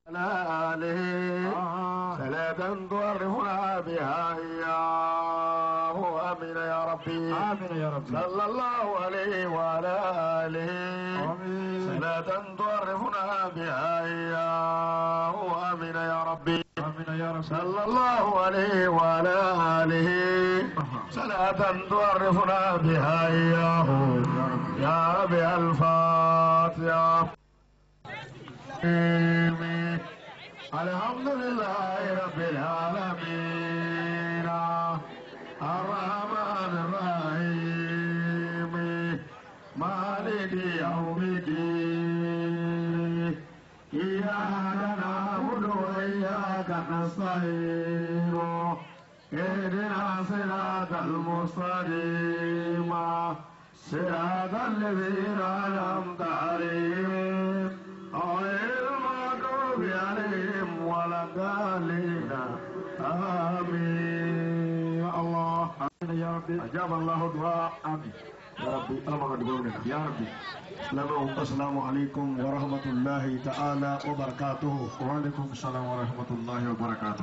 آله صلاة تعرفنا بها إياه آمين يا ربي آمين يا ربي صلى الله عليه وعلى آله صلاة تعرفنا بها إياه آمين يا ربي آمين يا ربي صلى الله عليه وعلى آله صلاة تعرفنا بها إياه يا ربي الفاتحة. الحمد لله رب العالمين الرحمن الرحيم مالك يوم الدين إياك نعبد وإياك نستعين اهدنا صراط المستقيم صراط الذين أنعمت عليهم غير المغضوب عليهم ولا الضالين آمين. يا الله آمين يا ربي أجاب الله دعاء. آمين يا ربي يا ربي. السلام عليكم ورحمة الله تعالى وبركاته. وعليكم السلام ورحمة الله وبركاته.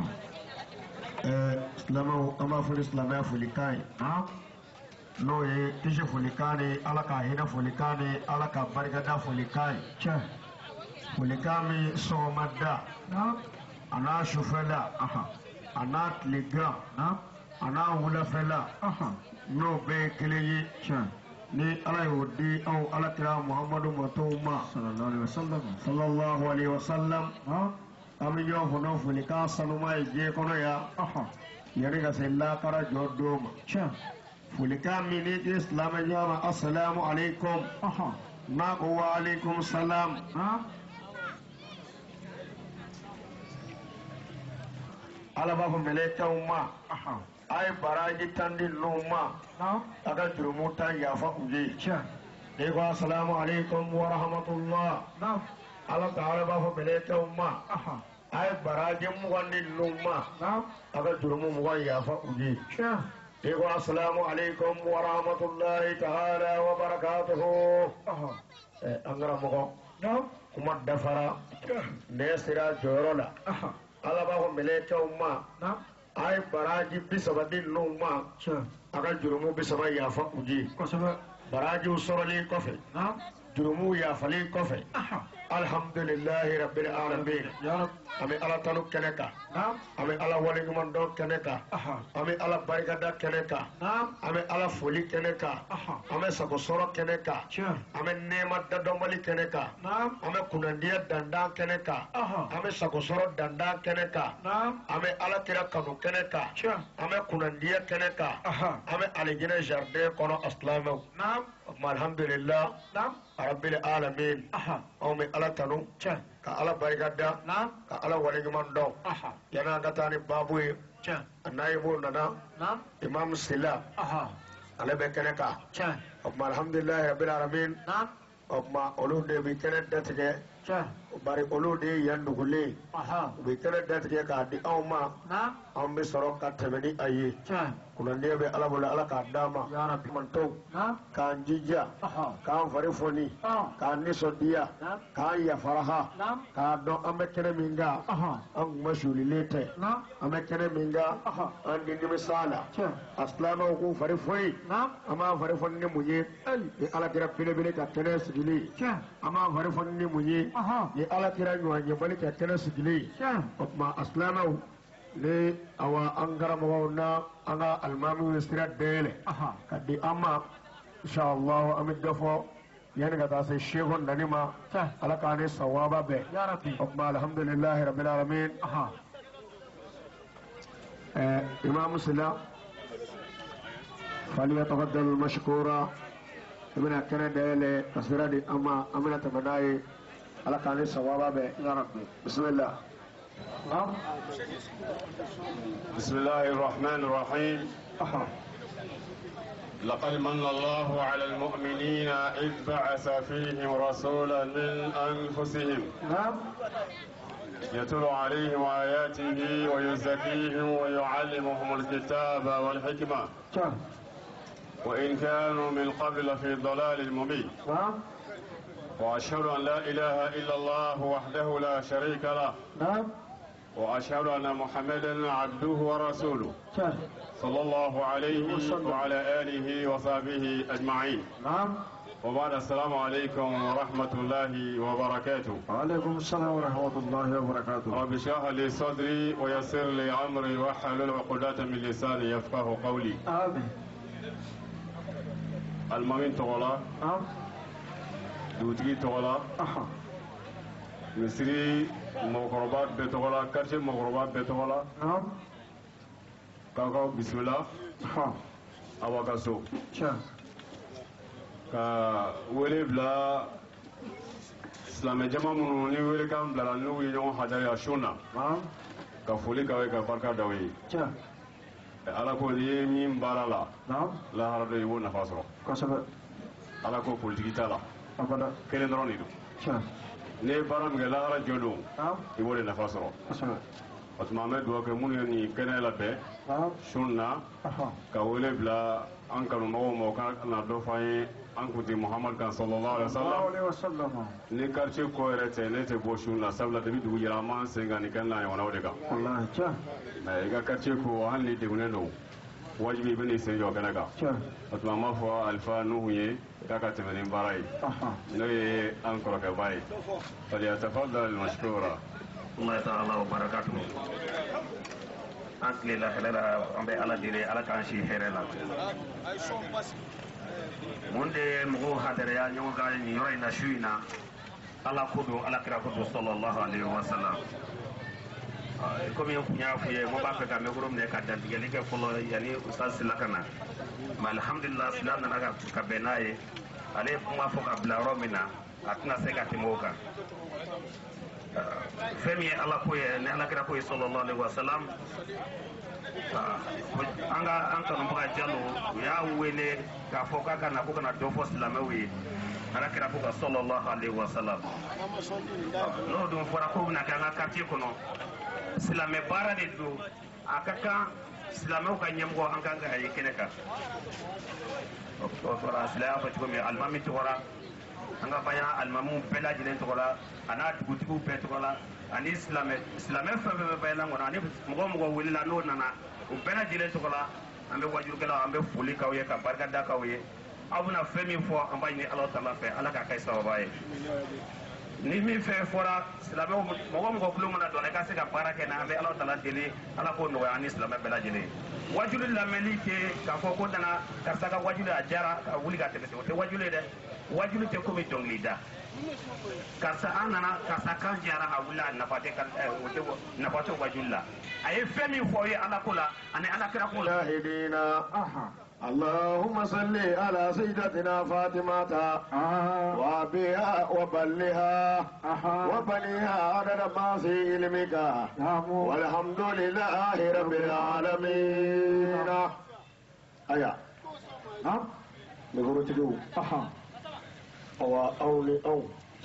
أما في الإسلام فلكاي n'o ye tisi folikan ni ala ka hinɛ folikan ni ala ka barikada folikan ye folikan min sɔgɔmada a n'a sufɛla a n'a tilegan a n'a wulafɛla n'o bɛɛ ye kelen ye ni ala y'o di aw alakira muhamadu matow ma sallallahu alaihi wasallam an bɛ ɲɔgɔn fɔ n'o folikan sanuma ye diɲɛ kɔnɔ yan yanni ka se lakara jɔ don ma. folikan min ni di silamɛ ɲɔgɔn ma assalamu alaikum n'a ko wa alaikum salam ala b'a fɔ mɛlɛkɛw ma a ye baraji tan di ninnu ma a ka jurumu tan yafa u ye n'i ko assalamu alaikum wa rahmatullah ala ta'ala b'a fɔ mɛlɛkɛw ma a ye baraji 20 di ninnu ma a ka jurumu 20 yafa u ye. Assalamu alaikum wa rahmatullahi ta'ala wa barakatuhu. Angara mogo kuma dafara ne sira jɔyɔrɔ la ala b'a fɔ mɛlɛkɛw ma a ye baraji 30 di ninnu ma a ka jurumu 30 yafa u ye. barajiw sɔrɔlen kɔfɛ jurumu yafalen kɔfɛ alhamdulillahi rabbil alamin an bɛ ala tanu kɛnɛ kan an bɛ ala waleɲuman dɔn kɛnɛ kan an bɛ ala barikada kɛnɛ kan an bɛ ala foli kɛnɛ kan an bɛ sagosɔrɔ kɛnɛ kan an bɛ nɛɛma dadɔnbali kɛnɛ kan an bɛ kunnandiya dandan kɛnɛ kan an bɛ sagosɔrɔ dandan kɛnɛ kan an bɛ alakira kanu kɛnɛ kan an bɛ kunnandiya kɛnɛ kan an bɛ alijinɛ jardin kɔnɔ asilamɛw alhamdulillah rabbil alamin anw bɛ ala tanu ka ala barikada ka ala waleɲuman dɔn yan'an ka taa ni baabu ye a nayibu nana imam sila ale bɛ kɛnɛ kan o tuma alhamdulilahi rabbil alamin o tuma olu de bɛ kɛnɛ datigɛ bari olu de ye yan dugulen u bɛ kɛnɛ datigɛ k'a di anw ma an bɛ sɔrɔ ka tɛmɛ ni a ye kunnandiya bɛ ala bolo ala k'a d'an ma mantow k'an jija k'an fari foni k'an nisɔndiya k'an yafaraha k'a dɔn an bɛ kɛnɛ min kan an kun ma suulilen tɛ an bɛ kɛnɛ min kan an di nimisa la a silamɛw k'u fari foni an b'an fari foni ni mun ye ni alakira belebele ka kɛnɛ sigilen an b'an fari foni ni mun ye ni alakira ɲɔgɔn ɲɛbali ka kɛnɛ sigilen o tuma a silamɛw ni awa an karamɔgɔw na an ka alimamiw ye sira dayɛlɛ ka di an ma inshallah an bɛ dɔ fɔ yanni ka taa se shehu nani ma ala k'an ni sawaba bɛɛ o tuma alhamdulilahi rabbil alamin imam sila falyatafaddal mashkura i bɛna kɛnɛ dayɛlɛ ka sira di an ma an bɛna tɛmɛ n'a ye ala k'an ni sawaba bɛɛ bismillah. بسم الله الرحمن الرحيم لقد من الله على المؤمنين إذ بعث فيهم رسولا من أنفسهم يتلو عليهم آياته ويزكيهم ويعلمهم الكتاب والحكمة وإن كانوا من قبل في ضلال مبين وأشهد أن لا إله إلا الله وحده لا شريك له. نعم. وأشهد أن محمدا عبده ورسوله صلى الله عليه وعلى آله وصحبه أجمعين. نعم. وبعد السلام عليكم ورحمة الله وبركاته. وعليكم السلام ورحمة الله وبركاته. رب اشرح لي صدري ويسر لي أمري واحلل عقدة من لساني يفقه قولي. آمين. المؤمن تغلا. نعم. دوتي تغلا. مصري مغربات بتغلا كرشي مغربات بتغلا. نعم. كاكاو بسم الله. أوكاسو. ka wele bila silamɛ jama minnu ni wele kan bilala n'u ye ɲɔgɔn hadariya sun na ka foli k'aw ye ka barika d'aw ye ala ko n'i ye min baara la lahara dɔ i b'o nafa sɔrɔ ala ko politiki t'a la kelen dɔrɔn de don n'i ye baara min kɛ lahara jɔ don i b'o de nafa sɔrɔ o tuma an bɛ dugawu kɛ minnu ye nin kɛnɛ labɛn sun na ka wele bila an kanumɔgɔw ma o ka na dɔ fɔ an ye an kun tɛ muhamadu kan sallallahu alaihi wasallam ni quartier ko yɛrɛ tɛ ne tɛ bɔ sun na sabula depuis dugu jɛra an b'an sen kan nin kɛnɛ na ɲɔgɔnnaw de kan mais i ka quartier ko hali ni degunnen don wajibi i bɛ n'i sen jɔ kɛnɛ kan o tuma an b'a fɔ alifa nuhu ye k'a ka tɛmɛ ni baara ye n'o ye an kɔrɔkɛba ye falyatafaddal mashkura. Allah ta'ala wa barakatuhu. An tilela hɛrɛ la an bɛ ala deli ala k'an si hɛrɛ la. Mun de mɔgɔw hadariya ɲɔgɔn kan nin yɔrɔ in na su in na ala ko don ala kira ko don sallallahu alaihi wa sallam. Komi n kun y'a f'i ye n ko b'a fɛ ka micro minɛ ka dantigɛli kɛ fɔlɔ yanni ustaz Sila ka na mais alhamdulillah Sila nana ka bɛn n'a ye ale ye kuma fɔ ka bila yɔrɔ min na a tɛna se ka tɛmɛ o kan. Fɛn min ye ala ko ye ni ala kira ko ye sallallahu alaihi wa sallam an kanubaga Jalo u y'a wele k'a fɔ k'a ka na ko kana dɔ fɔ silamɛw ye ala kira ko ka sallallahu alaihi wa sallam. N'o dun fɔra ko bɛna kɛ an ka quartier kɔnɔ silamɛ baara de don a ka kan silamɛw ka ɲɛmɔgɔ an kan ka ye kɛnɛ kan. O fɔra Sila y'a fɔ cogo min alimami tɔgɔra an ka bayan alimamu bɛɛ lajɛlen tɔgɔ la a n'a dugutigiw bɛɛ tɔgɔ la ani silamɛ fɛn fɛn bɛ bayan kɔnɔ ani mɔgɔ mɔgɔ welela n'o nana o bɛɛ lajɛlen tɔgɔ la an bɛ wajurukɛlaw an bɛ foli k'aw ye ka barika da k'aw ye aw bɛna fɛn min fɔ an b'a ɲini ala ta'ala fɛ ala k'a kɛ sababa ye ni min fɛn fɔra silamɛw mɔgɔ mɔgɔ kulo mana don i ka se ka baara kɛ na an bɛ ala ta'ala deli ala k'o nɔgɔya ani silamɛ bɛɛ lajɛlen wajuli lamɛnni tɛ k'a fɔ ko nana karisa ka wajuli a diyara ka wuli ka tɛmɛ o tɛ wajuli ye dɛ wajuli tɛ komi dɔnkili da karisa an nana karisa kan jara a wuli a nafa tɛ wajuli la a ye fɛn min fɔ aw ye ala ko la ani ala kira ko la. اللهم صل على سيدتنا فاطمة وأبيها وبلها وبنيها عدد ما في علمك والحمد لله رب العالمين. أيا نقول تدو أو أولي أو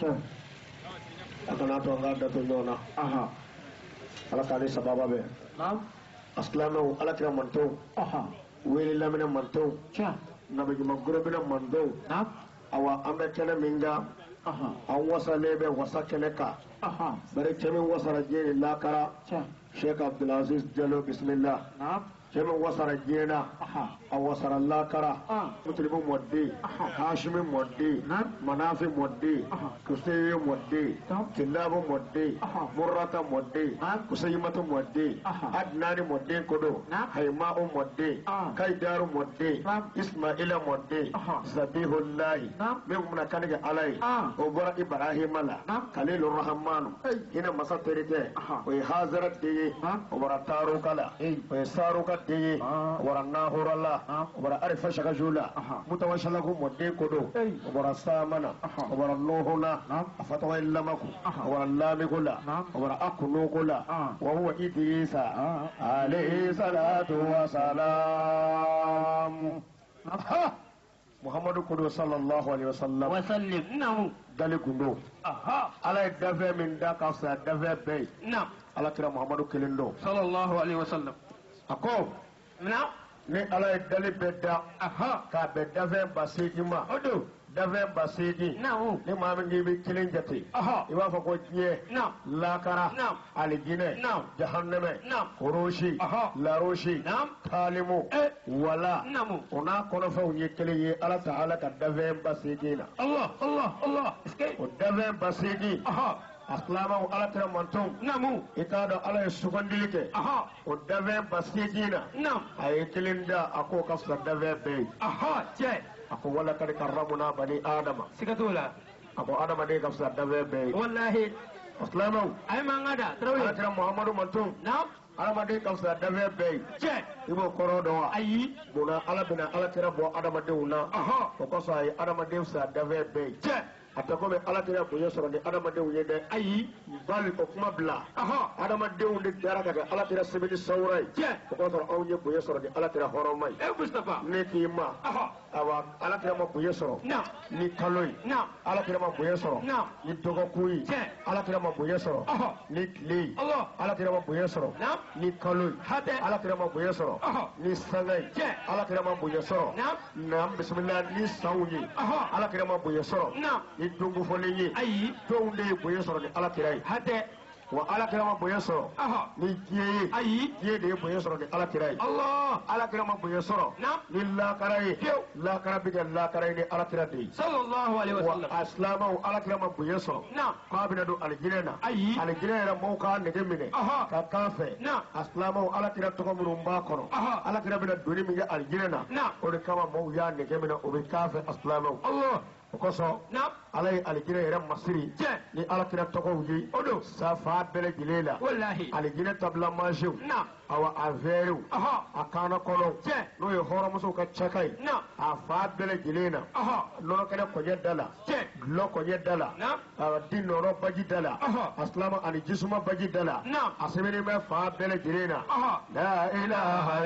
أكنا تونغا دتونونا على كاري سبابا به أسلامه على كرام منتو wele lamina manto nabi juma gorobina mando awa ambe kene minga an wasale be wasa kene ka bare kemi wasara jeni lakara Sheikh Abdulaziz Jalo bismillah kemi wasara jena a wasara lakara mutlibu moddi hashimi moddi manafi moddi kusayi moddi kilabu moddi murrata moddi kusayimatu moddi adnani moddi kodo hayma'u moddi kaidaru moddi ismaila moddi zabihullahi min muna kanige alai obora ibrahim la khalilur rahman ina masaterite o hazarat de obora tarukala o saruka de obora nahurala obora arifa shakajula mutawashalaku moddi kodo obora samana obora nuhuna afatwa illamaku obora lamikula obora akunukula wa huwa idrisa alayhi salatu wa salam Muhammadu kodo sallallahu alaihi wasallam wasallim namu dali gundo ala dafe min da ka sa dafe be na ala kira Muhammadu kelendo sallallahu alaihi wasallam ako na ni ala dali be da ka be dafe basijima odo dafɛn ba seegin ni maa min k'i bɛ kelen jate i b'a fɔ ko diɲɛ lakara alijinɛ jahannɛmɛ korosi larosi taalimu wala o n'a kɔnɔfɛnw ye kelen ye ala ta ala ka dafɛn ba seegin na o dafɛn ba seegin asilamaw ala kira mantonw i k'a dɔn ala ye sugandili kɛ o dafɛn ba seegin na a ye kelen da a k'o ka fisa dafɛn bɛɛ ye a ko wala kadi karramuna bani adama siga t'o la a ko adamaden ka fisa dafɛn bɛɛ ye wallahi asilamaw a ye mankan da ala kira muhamadu mantonw adamaden ka fisa dafɛn bɛɛ ye i b'o kɔrɔ dɔn wa ayi munna ala bɛna ala kira bɔ adamadenw na o kosɔn a ye adamaden fisa dafɛn bɛɛ ye a tɛ komi ala kira bonya sɔrɔ ni adamadenw ye dɛ ayi bali o kuma bila adamadenw de dara ka kɛ ala kira sɛbɛnni sawura ye o k'a sɔrɔ anw ye bonya sɔrɔ ni ala kira hɔrɔnma ye ne k'i ma awa ala kira ma bonya sɔrɔ ni kalo ye ala kira ma bonya sɔrɔ ni dɔgɔkun ye ala kira ma bonya sɔrɔ ni tile ye ala kira ma bonya sɔrɔ ni kalo ye ala kira ma bonya sɔrɔ ni sanga ye ala kira ma bonya sɔrɔ naam bisimila ni sanw ye ala kira ma bonya sɔrɔ ni dongo fɔlen ye ayi fɛnw de ye bonya sɔrɔ ni ala kira ye hatɛ wa ala kira ma bonya sɔrɔ ni diɲɛ ye ayi diɲɛ de ye bonya sɔrɔ ni ala kira ye ala kira ma bonya sɔrɔ ni lakara ye lakara bɛ kɛ lakara ye ni ala kira de ye sallallahu alaihi wasallam wa asilamaw ala kira ma bonya sɔrɔ k'a bɛna don alijinɛ na ayi alijinɛ yɛrɛ mɔgɔw k'a nege minɛ ka kan fɛ asilamaw ala kira tɔgɔ minnu b'a kɔnɔ ala kira bɛna doni min kɛ alijinɛ na o de kama mɔgɔw y'a nege minɛ o bɛ kan fɛ asilamaw o kosɔn ala ye alijinɛ yɛrɛ masiri ni ala kira tɔgɔw ye o don safa bɛɛ lajɛlen la alijinɛ tabila mansiw awa a vɛriw a kaana kɔnɔw n'o ye hɔrɔnmusow ka cɛka ye a fa bɛɛ lajɛlen na nɔnɔkɛnɛ kɔɲɛ da la gulɔ kɔɲɛ da la a di nɔrɔ baji da la asilama ani jisuma baji da la a sɛbɛnnen bɛ fa bɛɛ lajɛlen na la ilaha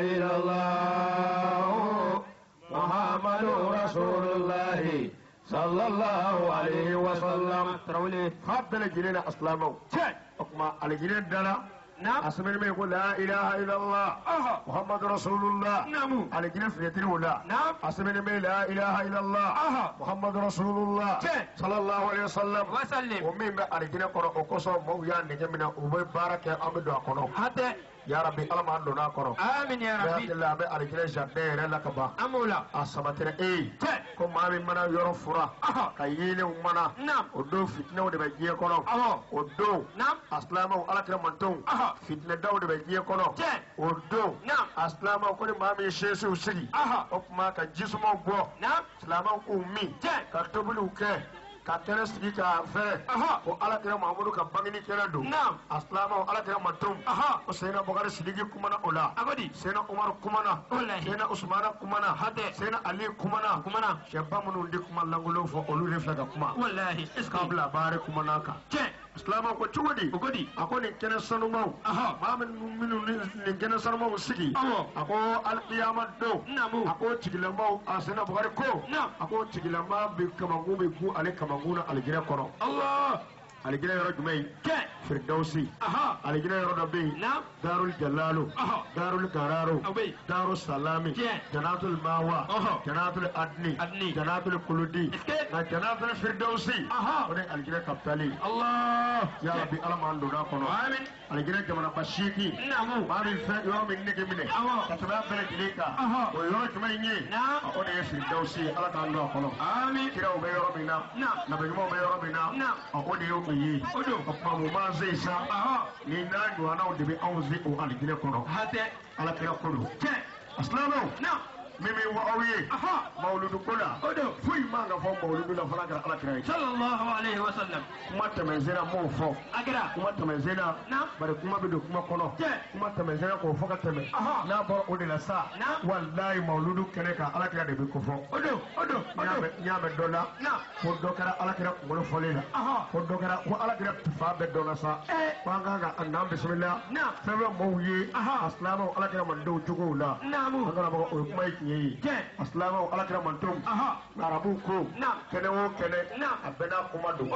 illallah muhammadu rasulullahi sallallahu alaihi wasallam tarawele fa bɛɛ lajɛlen na asilamaw o tuma alijinɛ dala asmani mai ko la ilaha illallah muhammadu rasulullah alijinɛ fiyatiri o la asmani mai la ilaha illallah muhammadu rasulullah sallallahu alaihi wasallam o min bɛ alijinɛ kɔrɔ o kosɔn mɔgɔw y'a nɛgɛ minɛ u bɛ baara kɛ an bɛ don a kɔnɔ ya rabbi ala m'an donna a kɔrɔ amin ya rabbi a bɛ alijinɛ jardin yɛrɛ la ka ban a sabatɛrɛ ko maa min mana yɔrɔ fura ka yeelenw mana o don fitinɛw de bɛ diɲɛ kɔnɔ o don asilamaw ala kira mantonw fitinɛdaw de bɛ diɲɛ kɔnɔ o don asilamaw ko ni maa min ye seesiw sigi o tuma ka jisumaw bɔ silamaw k'u min ka tobiliw kɛ ka kɛnɛ sigi ka fɛ ko ala kira mahamudu ka bangini kɛnɛ don asilamaw ala kira mantonw ko seyina bukari sidiki kumana o la seyina umaru kumana seyina usmana kumana seyina ali kumana sɛba minnu di kuma langolo fɔ olu de filɛ ka kuma k'a bila baare kumana kan silamaw ko cogo di a ko nin kɛnɛ sanumaw maa minnu nin kɛnɛ sanumaw sigi a ko alikiyama don a ko tigilamaw a seyina bukari ko a ko tigilama bɛ kamakun bɛ gun ale kamakun na alijinɛ kɔnɔ alijinɛ yɔrɔ jumɛn ye firdausi alijinɛ yɔrɔ dɔ bɛ yen darul jalalu darul kararo darul salami janatul mawa janatul adni janatul kuludi nka janatul firdausi o de alijinɛ kapitali ya rabbi ala m'an donna a kɔnɔ alijinɛ jamana ba seegin maa min fɛn yɔrɔ min nege minɛ ka tɛmɛ a bɛɛ lajɛlen kan o yɔrɔ jumɛn ye o de ye firdausi ye ala k'an don a kɔnɔ kiraw bɛ yɔrɔ min na nabiɲumanw bɛ yɔrɔ min na o de ye o ye o tuma mun b'an se sa ni n'a ɲɔgɔnnaw de bɛ anw se o alijinɛ kɔnɔ ala kira ko don asilamaw min bɛ wa aw ye mawuludu ko la foyi man ka fɔ mawuludu la fana kɛra ala kira ye sallallahu alaihi wasallam kuma tɛmɛnsɛnna m'o fɔ kuma tɛmɛnsɛnna bari kuma bɛ don kuma kɔnɔ kuma tɛmɛnsɛnna k'o fɔ ka tɛmɛ n'a bɔra o de la sa walayi mawuludu kɛnɛ kan ala kira de bɛ ko fɔ n y'a mɛn dɔ la ko dɔ kɛra ala kira kunkolo fɔlen la ko dɔ kɛra ko ala kira fa bɛɛ dɔnna sa ko an kan ka n'an bisimila fɛn fɛn maaw ye a silamaw ala kira mandenw cogow la an kana bɔ o ye kuma ye ye aslama alakira mantom arabu ko kene wo kene abena kuma do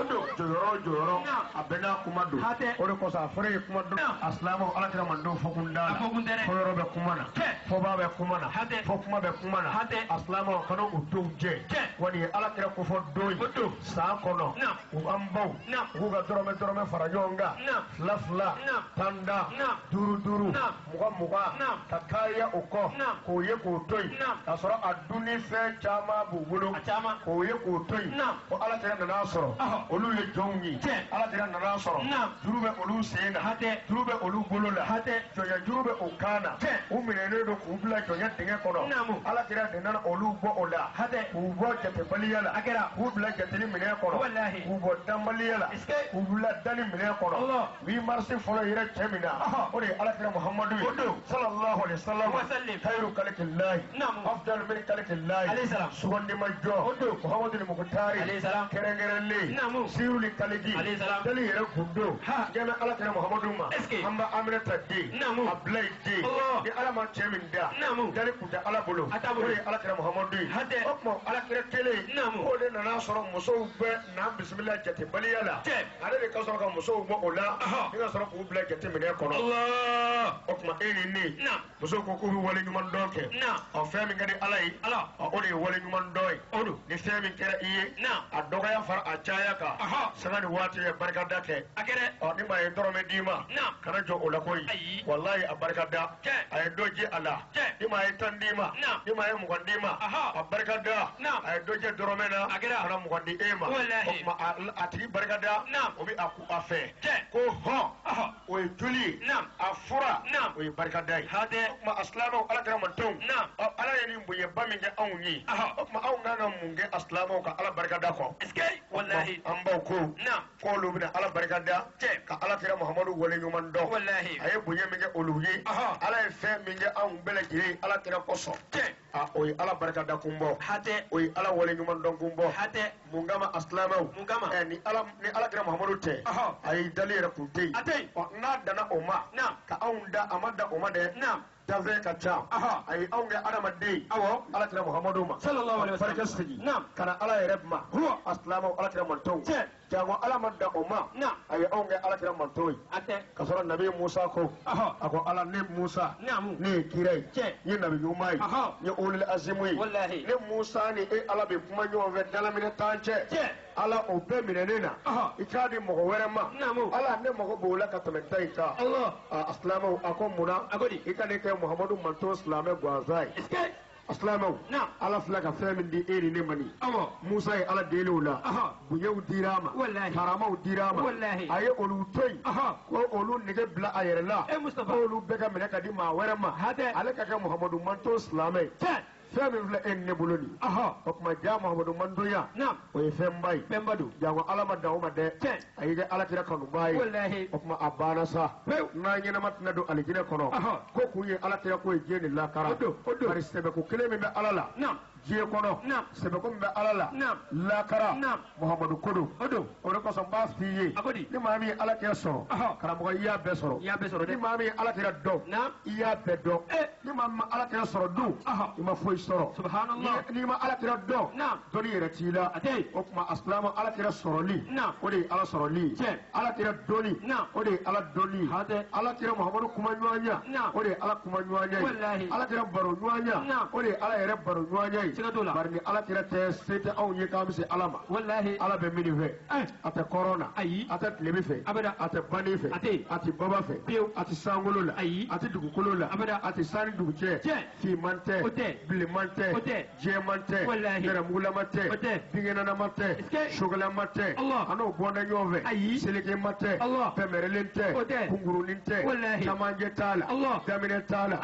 joro abena kuma do o de ko sa fere kuma do aslama alakira mandom fokunda ko yoro be kuma na fo ba be kuma na fo kuma be kuma na aslama kano udo je wani alakira ko fo do sa kono u ambaw u ga dorome faranyonga lafla tanda duru muga takaya uko ko ye ko toy asoro aduni fe chama bubulu ko ye ko toy ko ala tira na soro olu ye jongi ala tira na soro durube olu sena durube olu bolola joya durube okana umine do ko bula joya tinge kono ala tira na olu bo ola u bo jete baliyala u bula jete ni mine kono u bo dambaliyala u bula dani mine kono wi marsi folo yere chemina o de ala tira muhammadu sallallahu alaihi wasallam khairu khalqillah afdal min khalqillah alayhi salam sugondi majjo muhammadu mukhtari alayhi salam kerengerelle siruli kaligi alayhi salam dali yere gundo jana ala tira muhammadu ma amba amina taddi ablay di ala man chemin da dali kuta ala bolo o de ala tira muhammadu okmo ala tira tele o de na soro muso be na bismillah jati baliyala ale de ka soro ka muso bo ola ni ka soro ko bla jati mine kono allah okma eni ni muso ko ko wala nyuman doke o femi ngadi alai o de wala nyuman doy ni femi kera iye a doga ya far a chaya ka sagani wati ya barka dake o ni may dorome dima kana jo ola koy wallahi a barka da ay doji ala ni may tandima ni may mu gondima a barka da ay doje dorome na kana mu gondi ema okma ati barka da o bi aku afe ko ho o juli afura o barka da ma aslamo ala kara mantum ala yani mbuye baminge awnyi ma awna na munge aslamo ka ala barka da ko eske wallahi amba ko lubina ala barka da ka ala kara muhammadu wala yuman do wallahi ay bunye minge oluyi ala fe minge awn bele jiri ala kara ko so o ala barka da kumbo o ala wala yuman do kumbo mungama aslamo ni ala kara muhammadu te ay dalira kunti na dana oma ka aunda amada oma de tafe ka ca ay aw ga adama de ala kira muhammadu ma sallallahu alaihi wasallam kana ala yɛrɛ ma aslamu ala kira manto jango ala man da umma ay aw ga ala kira manto ka sɔrɔ nabi musa ko ako ala ne musa ne kirai ye nabi yumai ye ulul azmi ne musa ni e ala be kuma ɲɔgɔn fɛ dalamine tan cɛ ala o bɛɛ minɛnen na i k'a di mɔgɔ wɛrɛ ma ala ne mago b'o la ka tɛmɛ ta in kan aslamu a ko munna i ka ne kɛ muhammadu manto silamɛ gansan ye aslamaw ala fila ka fɛn min di e ni ne mani musa ye ala deliw la bonyew dir'a ma karamaw dir'a ma a ye olu to yen ko olu nege bila a yɛrɛ la ko olu bɛɛ ka minɛ ka di maa wɛrɛ ma ale ka kɛ muhammadu manto silamɛ ye fɛn min filɛ e ni ne bolo nin o tuma ja muhammadu mantoya o ye fɛnba ye jango ala ma dan o ma dɛ a y'i kɛ alakira kanuba ye o tuma a banna sa n'a ɲɛnama tɛna don alijinɛ kɔnɔ ko kun ye alakira ko ye diɲɛ ni lakara bari sɛbɛko kelen min bɛ ala la diɲɛ kɔnɔ sɛbɛko min bɛ ala la lakara muhammadu kodo o de kosɔn n b'a f'i ye ni maa min ye alakira sɔrɔ karamɔgɔ i y'a bɛɛ sɔrɔ ni maa min ye alakira dɔn i y'a bɛɛ dɔn ni maa min ma alakira sɔrɔ dun i ma foyi sɔrɔ n'i ma alakira dɔn dɔnni yɛrɛ t'i la o tuma asilamu alakira sɔrɔli o de ye ala sɔrɔli alakira dɔnni o de ye ala dɔnni alakira muhammadu kuma ɲɔgɔnya o de ye ala kuma ɲɔgɔnya ye alakira baro ɲɔgɔnya o de ye ala yɛrɛ baro ɲɔgɔnya ye bari ni alakira tɛ se tɛ anw ye k'an bɛ se ala ma ala bɛ min fɛ a tɛ kɔrɔn na a tɛ tilemi fɛ a tɛ bani fɛ a tɛ baba fɛ a tɛ sankolo la a tɛ dugukolo la a tɛ sani dugu cɛ finman tɛ bilenman tɛ jɛman tɛ nɛrɛmugulama tɛ binkɛnɛnama tɛ sogalama tɛ a n'o bɔnna ɲɔgɔn fɛ selekema tɛ pɛmɛrɛlen tɛ kunkurunin tɛ camanjɛ t'a la daminɛ t'a la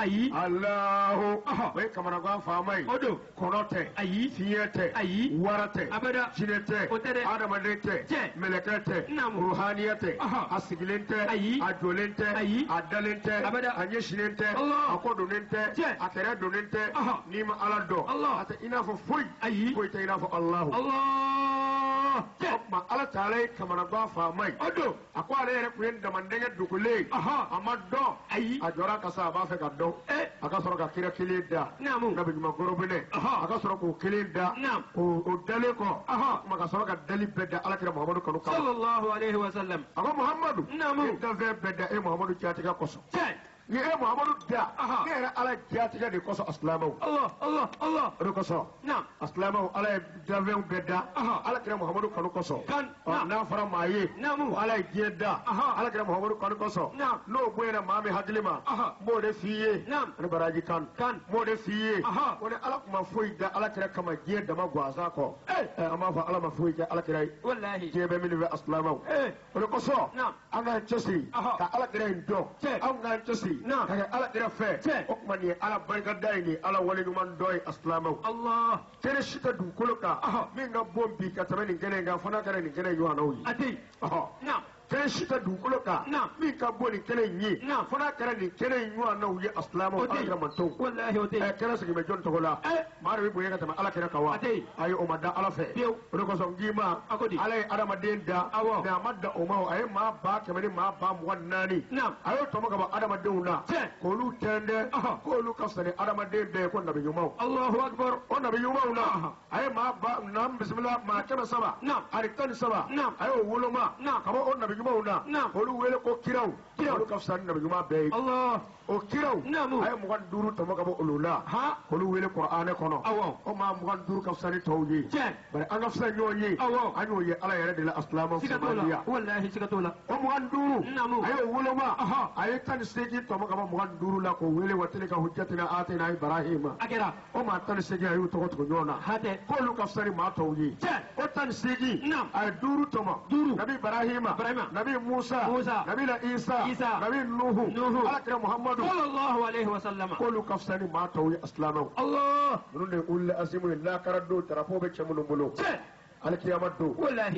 alahu o ye kamanagan faama ye kɔnɔ tɛ fiɲɛ tɛ wara tɛ jinɛ tɛ adamaden tɛ mɛlɛkɛ tɛ ruhaniya tɛ a sigilen tɛ a jɔlen tɛ a dalen tɛ a ɲɛsinen tɛ a kɔdonnen tɛ a kɛrɛ donnen tɛ n'i ma ala dɔn a tɛ i n'a fɔ foyi foyi tɛ i n'a fɔ alahu Allah ma ala taala kamana ba fa mai odo akwa ale yɛrɛ kun ye damandɛngɛ dogolen a ma dɔn ayi a jɔra ka sa a b'a fɛ ka dɔn a ka sɔrɔ ka kira kelen da nabi ɲuman gorobinɛ a ka sɔrɔ k'o kelen da o dalen kɔ kuma ka sɔrɔ ka dali bɛɛ da alakira Muhamadu kanu kama sallallahu alaihi wa sallam a ko Muhamadu e danfɛn bɛɛ da e Muhamadu jatigɛ kɔsɔn ni e Muhamadu da ne yɛrɛ ala jatigɛ de kɔsɔn asilamɛw Allah o de kɔsɔn asilamɛw ala ye danfɛnw bɛɛ da alakira Muhamadu kanu kɔsɔn n'a fɔra maa ye ko ala ye diɲɛ da alakira Muhamadu kanu kɔsɔn n'o bonyana maa min hakili ma n b'o de f'i ye ani baraji kan n b'o de f'i ye ko ni ala kuma foyi da alakira kama diɲɛ dama gansan kɔ an b'a fɔ ala ma foyi kɛ alakira ye diɲɛ bɛ minnu bɛ asilamɛw o de kɔsɔn an k'an cɛsiri ka alakira in dɔn an k'an cɛsiri ka kɛ alakira fɛ o tuma nin ye ala barikada ye nin ala waleɲuman dɔ ye asilamɛw kɛnɛ si tɛ dugukolo kan min ka bon bi ka tɛmɛ nin kɛnɛ in kan fo n'a kɛra nin kɛnɛ ɲɔgɔnnaw ye kɛnɛ si tɛ dugukolo kan min ka bon nin kɛnɛ in ye fo n'a kɛra nin kɛnɛ in ɲɔgɔnnaw ye asilamɛw alakira mantonw kɛnɛ sigi bɛ jɔn tɔgɔ la maa de bɛ bonya ka tɛmɛ alakira kan wa ayi o ma da ala fɛ o de kosɔn n k'i ma ala ye adamaden da mɛ a ma da o ma a ye maa ba kɛmɛ ni maa ba 24 a y'o tɔmɔ ka bɔ adamadenw na k'olu tɛndɛ k'olu ka fisa ni adamaden bɛɛ ye ko nabi ɲumanw Allahu akbar o nabi ɲumanw na a ye maa ba naam bisimila maa 100 ani 17 a y'o woloma ka bɔ o nabi ɲumanw na olu wele ko kiraw olu ka fisa ni nabi ɲuman bɛɛ ye o kiraw a ye 25 tɔmɔ ka bɔ olu la olu wele Qur'ane kɔnɔ o maa 25 ka fisa ni tɔw ye bari an ka fisa ɲɔgɔn ye an y'o ye ala yɛrɛ de la asilamɛw samadiya o 25 a y'o woloma a ye 18 tɔmɔ ka bɔ 25 la k'o wele wa tilka hujjatina atina Ibrahima o maa 18 a y'u tɔgɔ tugu ɲɔgɔn na k'olu ka fisa ni maa tɔw ye o 18 a ye 5 tɔmɔ nabi Ibrahima nabi Musa nabi Isa nabi Nuhu alakira Muhammadu sallallahu alaihi wa sallam k'olu ka fisa ni maa tɔw ye asilamɛw ninnu de ye ulul azimu ye lakara don drapeau bɛ cɛ minnu bolo alikiyama don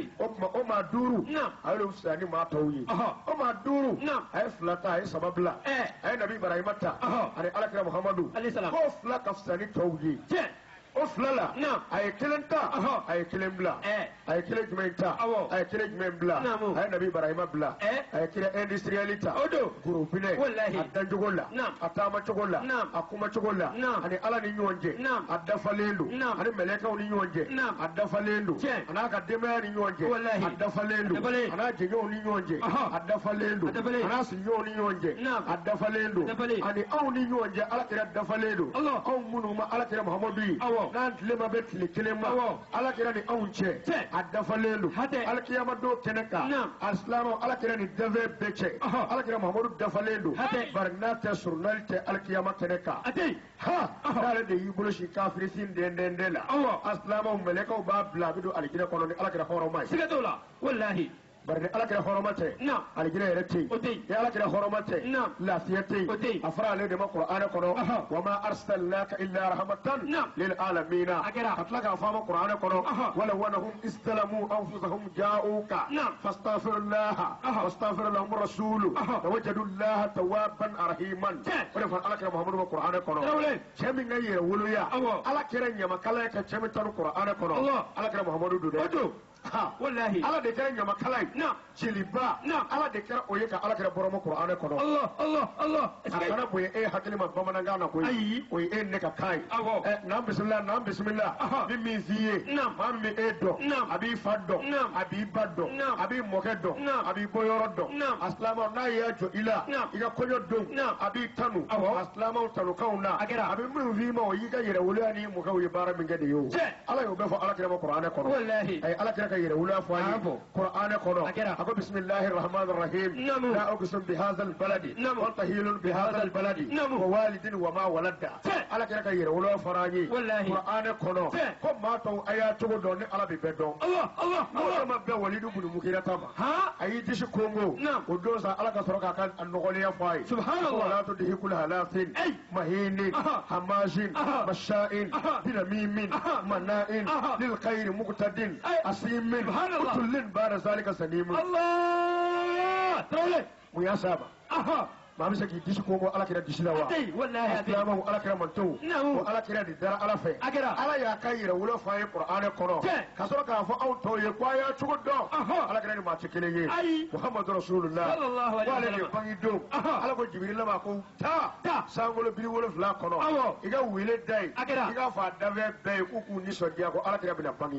o maa 5 a y'olu fisa ni maa tɔw ye o maa 5 a ye 2 ta a ye 3 bila a ye nabi Ibrahima ta ani alakira Muhammadu k'o 2 ka fisa ni tɔw ye o 2 la a ye 1 ta a ye 1 bila a ye 1 jumɛn ta a ye 1 jumɛn bila a ye nabi Ibrahima bila a ye kira industriel ta gurupinɛ a dancogo la a taamacogo la a kumacogo la ani ala ni ɲɔgɔn cɛ a dafalen don ani mɛlɛkɛw ni ɲɔgɔn cɛ a dafalen don a n'a ka denbaya ni ɲɔgɔn cɛ a dafalen don a n'a jɛɲɔgɔnw ni ɲɔgɔn cɛ a dafalen don a n'a sigiɲɔgɔnw ni ɲɔgɔn cɛ a dafalen don ani anw ni ɲɔgɔn cɛ alakira dafalen don anw minnu ma alakira Muhammadu ye n'an tilema bɛ tile 1 ma alakira ni anw cɛ a dafalen don alikiyama don kɛnɛ kan asilamɛw alakira ni danfɛn bɛɛ cɛ alakira Muhammadu dafalen don bari n'a tɛ surunali tɛ alikiyama kɛnɛ kan n'ale de y'i bolo si kafiri sin dɛndɛndɛn la asilamɛw mɛlɛkɛw b'a bila a bɛ don alijinɛ kɔnɔ ni alakira hɔrɔma ye siga t'o la walahi bari ni alakira hɔrɔma tɛ alijinɛ yɛrɛ tɛ yen ni alakira hɔrɔma tɛ lafiya tɛ yen a fɔra ale de ma Qur'ane kɔnɔ wa ma arsalnaka illa rahmatan lil alamin a tila k'a fɔ a ma Qur'ane kɔnɔ wala wanahum istalamu anfusahum ja'uka fastaghfirullaha wastaghfir lahum rasulu wajadullaha tawwaban rahiman o de fɔ alakira Muhammadu ma Qur'ane kɔnɔ cɛ min ka yɛrɛ woloya alakira ɲamakala ka cɛ min ta ni Qur'ane kɔnɔ alakira Muhammadu don dɛ wallahi ala de kɛra ɲamakala ye jeliba ala de kɛra o ye ka alakira bɔrɔma Qur'ane kɔnɔ Allah a kana bonya e hakili ma bamanankan na koyi o ye e ne ka kan ye n'an bisimila ni min f'i ye maa min bɛ e dɔn a b'i fa dɔn a b'i ba dɔn a b'i mɔkɛ dɔn a b'i bɔyɔrɔ dɔn a silamɛw n'a y'a jɔ i la i ka kɔɲɔ don a b'i tanu a silamɛw tanukanw na a bɛ minnu f'i ma o y'i ka yɛrɛwoloya ni mɔkɛw ye baara min kɛ de ye o ala y'o bɛɛ fɔ alakira ma Qur'ane kɔnɔ a ye alakira ka yɛrɛwoloya fɔ an ye Qur'ane kɔnɔ a ko bismillahir rahmanir rahim la uqsimu bihadha albaladi wa tahilun bihadha albaladi wa walidin wa ma waladda alakira ka yɛrɛwoloya fɔra an ye Qur'ane kɔnɔ ko maa tɔw a y'a cogo dɔn ni ala bɛ bɛɛ dɔn mɔgɔ ma bɛɛ walidu bunu mukira ta ma a y'i disi kongo o don sa ala ka sɔrɔ k'a ka nɔgɔliya fɔ a ye subhanallah wala tudihi kul halafin mahinin hamazin masha'in binamimin mana'in lil khayri muqtadin asimin kullin bara zalika sanimin Allah tawle mu ya saba ما بيسك يديش كومو على كده ديش لوا والله اسلامه على كده منتو نعم على كده دار على في على يا كاير ولا فاي قران كونو كسر كافو او تو يقايا تشغدو على كده ما تكلي محمد رسول الله صلى الله عليه وسلم ولا يفنيدو على كو جبريل ما كو تا سانغولو بيري ولا فلا كونو ايغا ويله داي ايغا فا دافي باي كوكو ني سوديا كو على كده بنا فني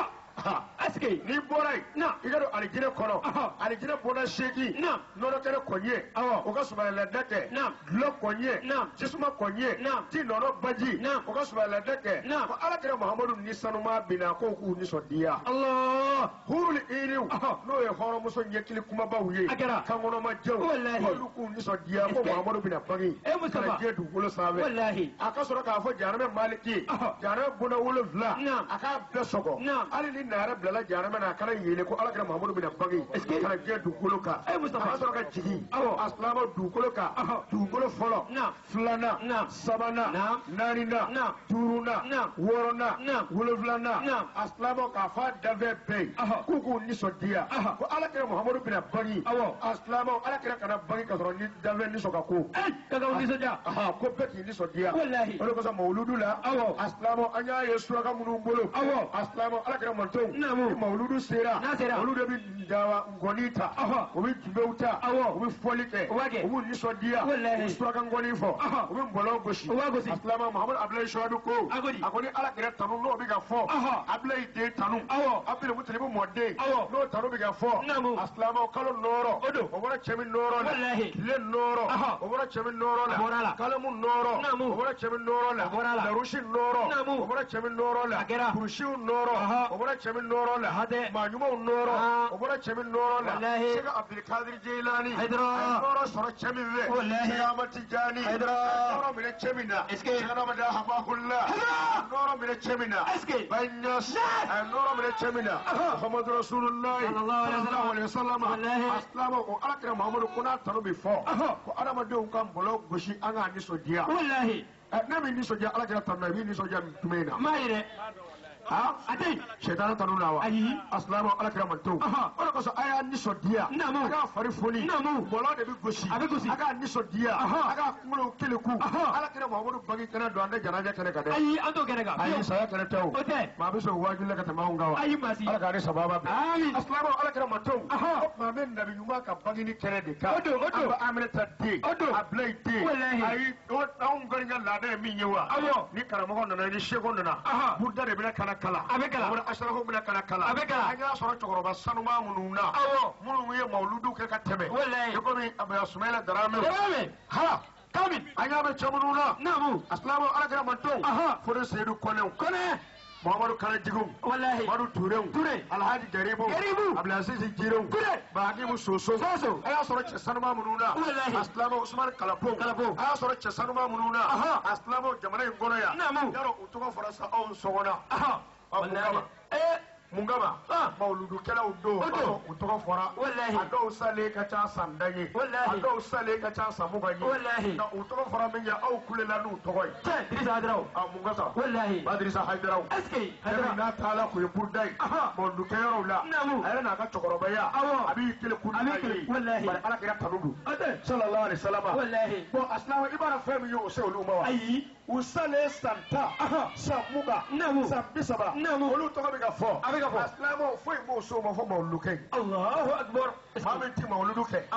aske ni borai na igaro alijine kono alijine bona sheki na nono kere konye o ka subala la dake na lo konye na jisuma konye na ti nono baji na o ka subala la dake na ko ala kere muhammadu ni sanuma bina ko ku ni sodiya allah hurul iliu no ye horo muso nyekili kuma bawuye kan wono ma jew ko ku ni sodiya ko muhammadu bina bangi e mustafa je du wolo sabe wallahi aka soro ka fo jarame maliki jarame bona wolo vla aka besoko ali ni nare blala jarame na kala yele ko ala kira muhammadu bin bangi kala je dugolo ka aka soro ka jigi aslama dugolo ka dugolo folo flana sabana nanina turuna worona woloflana aslama ka fa dave be kuku ni sodiya ko ala kira muhammadu bin bangi aslama ala kira kana bangi ka soro ni dave ni soka ko kaga ni sodiya ko beti ni sodiya wallahi ko sa mauludu la aslama anya yesu ka munu ngolo aslama ala kira manto mauludu sera mauludu bi dawa ngonita obi jubeuta obi folike obi nisodiya obi swaka ngonifo obi mbolo goshi aslama muhammad abdullah shawadu ko akoni ala kira tanu no bi ga fo abdullah de tanu abdullah mutalibu modde no tanu bi ga fo aslama kalo noro obora chemi noro le noro obora chemi noro la kalamu noro obora chemi noro la rushin noro obora chemi noro la kurushin noro obora chemi noro la hade manyuma noro obora chemi noro la shega abdul kadir jilani noro soro chemi ve shega amati jani noro mine chemi na shega namada habahulla noro mine chemi na banyas noro mine chemi na muhammad rasulullah sallallahu alaihi wasallam aslama ko alakira muhammad kuna tanu bi fo ko adama de kan bolo goshi anga ni sodiya wallahi nabi ni sodiya alakira tanu bi ni sodiya tumena mayre ati shaitan tanu lawa ayi aslamu ala kira mantu ona ko so aya ni sodiya aga fari foni bolo de bi goshi aga ni sodiya aga kulo keleku ala kira muhammadu bagi kana do ande janaja kana kade ayi ando kana ga ayi saya kana taw ma bi so waju la kata maungawa ayi masi ala kare sababa ayi aslamu ala kira mantu ma men nabi yuma ka bagi ni kere de ka odo aba amrata de ablay de ayi do taun garinya lade mi nyewa ni karamo na ni shego na budda de bi kana kala abekala wala asharahu min kala abekala anya soro chokoroba sanuma mununa munu ye mauludu ke ka teme wallahi ko mi abya sumaila darame ha kamin anya be chamununa namu aslamu ala manto foro sedu kone muhammadu kala jigum wallahi madu ture alhaji garibu abdulaziz jiro baagi mu soso aya soro sanuma mununa wallahi aslamu usman kalapo aya soro sanuma mununa aslamu jamana ngono ya yaro utugo farasa on sogona wallahi mungama mauludu kala udo utoka fora wallahi ado sale ka cha sandaye wallahi ado sale ka cha samugaye wallahi na utoka fora menya au kulela nu togoy dirisa hadraw mungasa wallahi badrisa hadraw aski hadra na taala ku yurdai mauludu kero la ayana na ka chokoroba ya abi kile ku wallahi bar ala kira tanudu sallallahu alaihi wasallam wallahi bo aslamu ibara fami yo se oluma wa ayi usale santa samuga sambisaba olu togo be ga fo aslamo foi mo so mo fo mauludu kay Allahu akbar ma min ti mauludu kay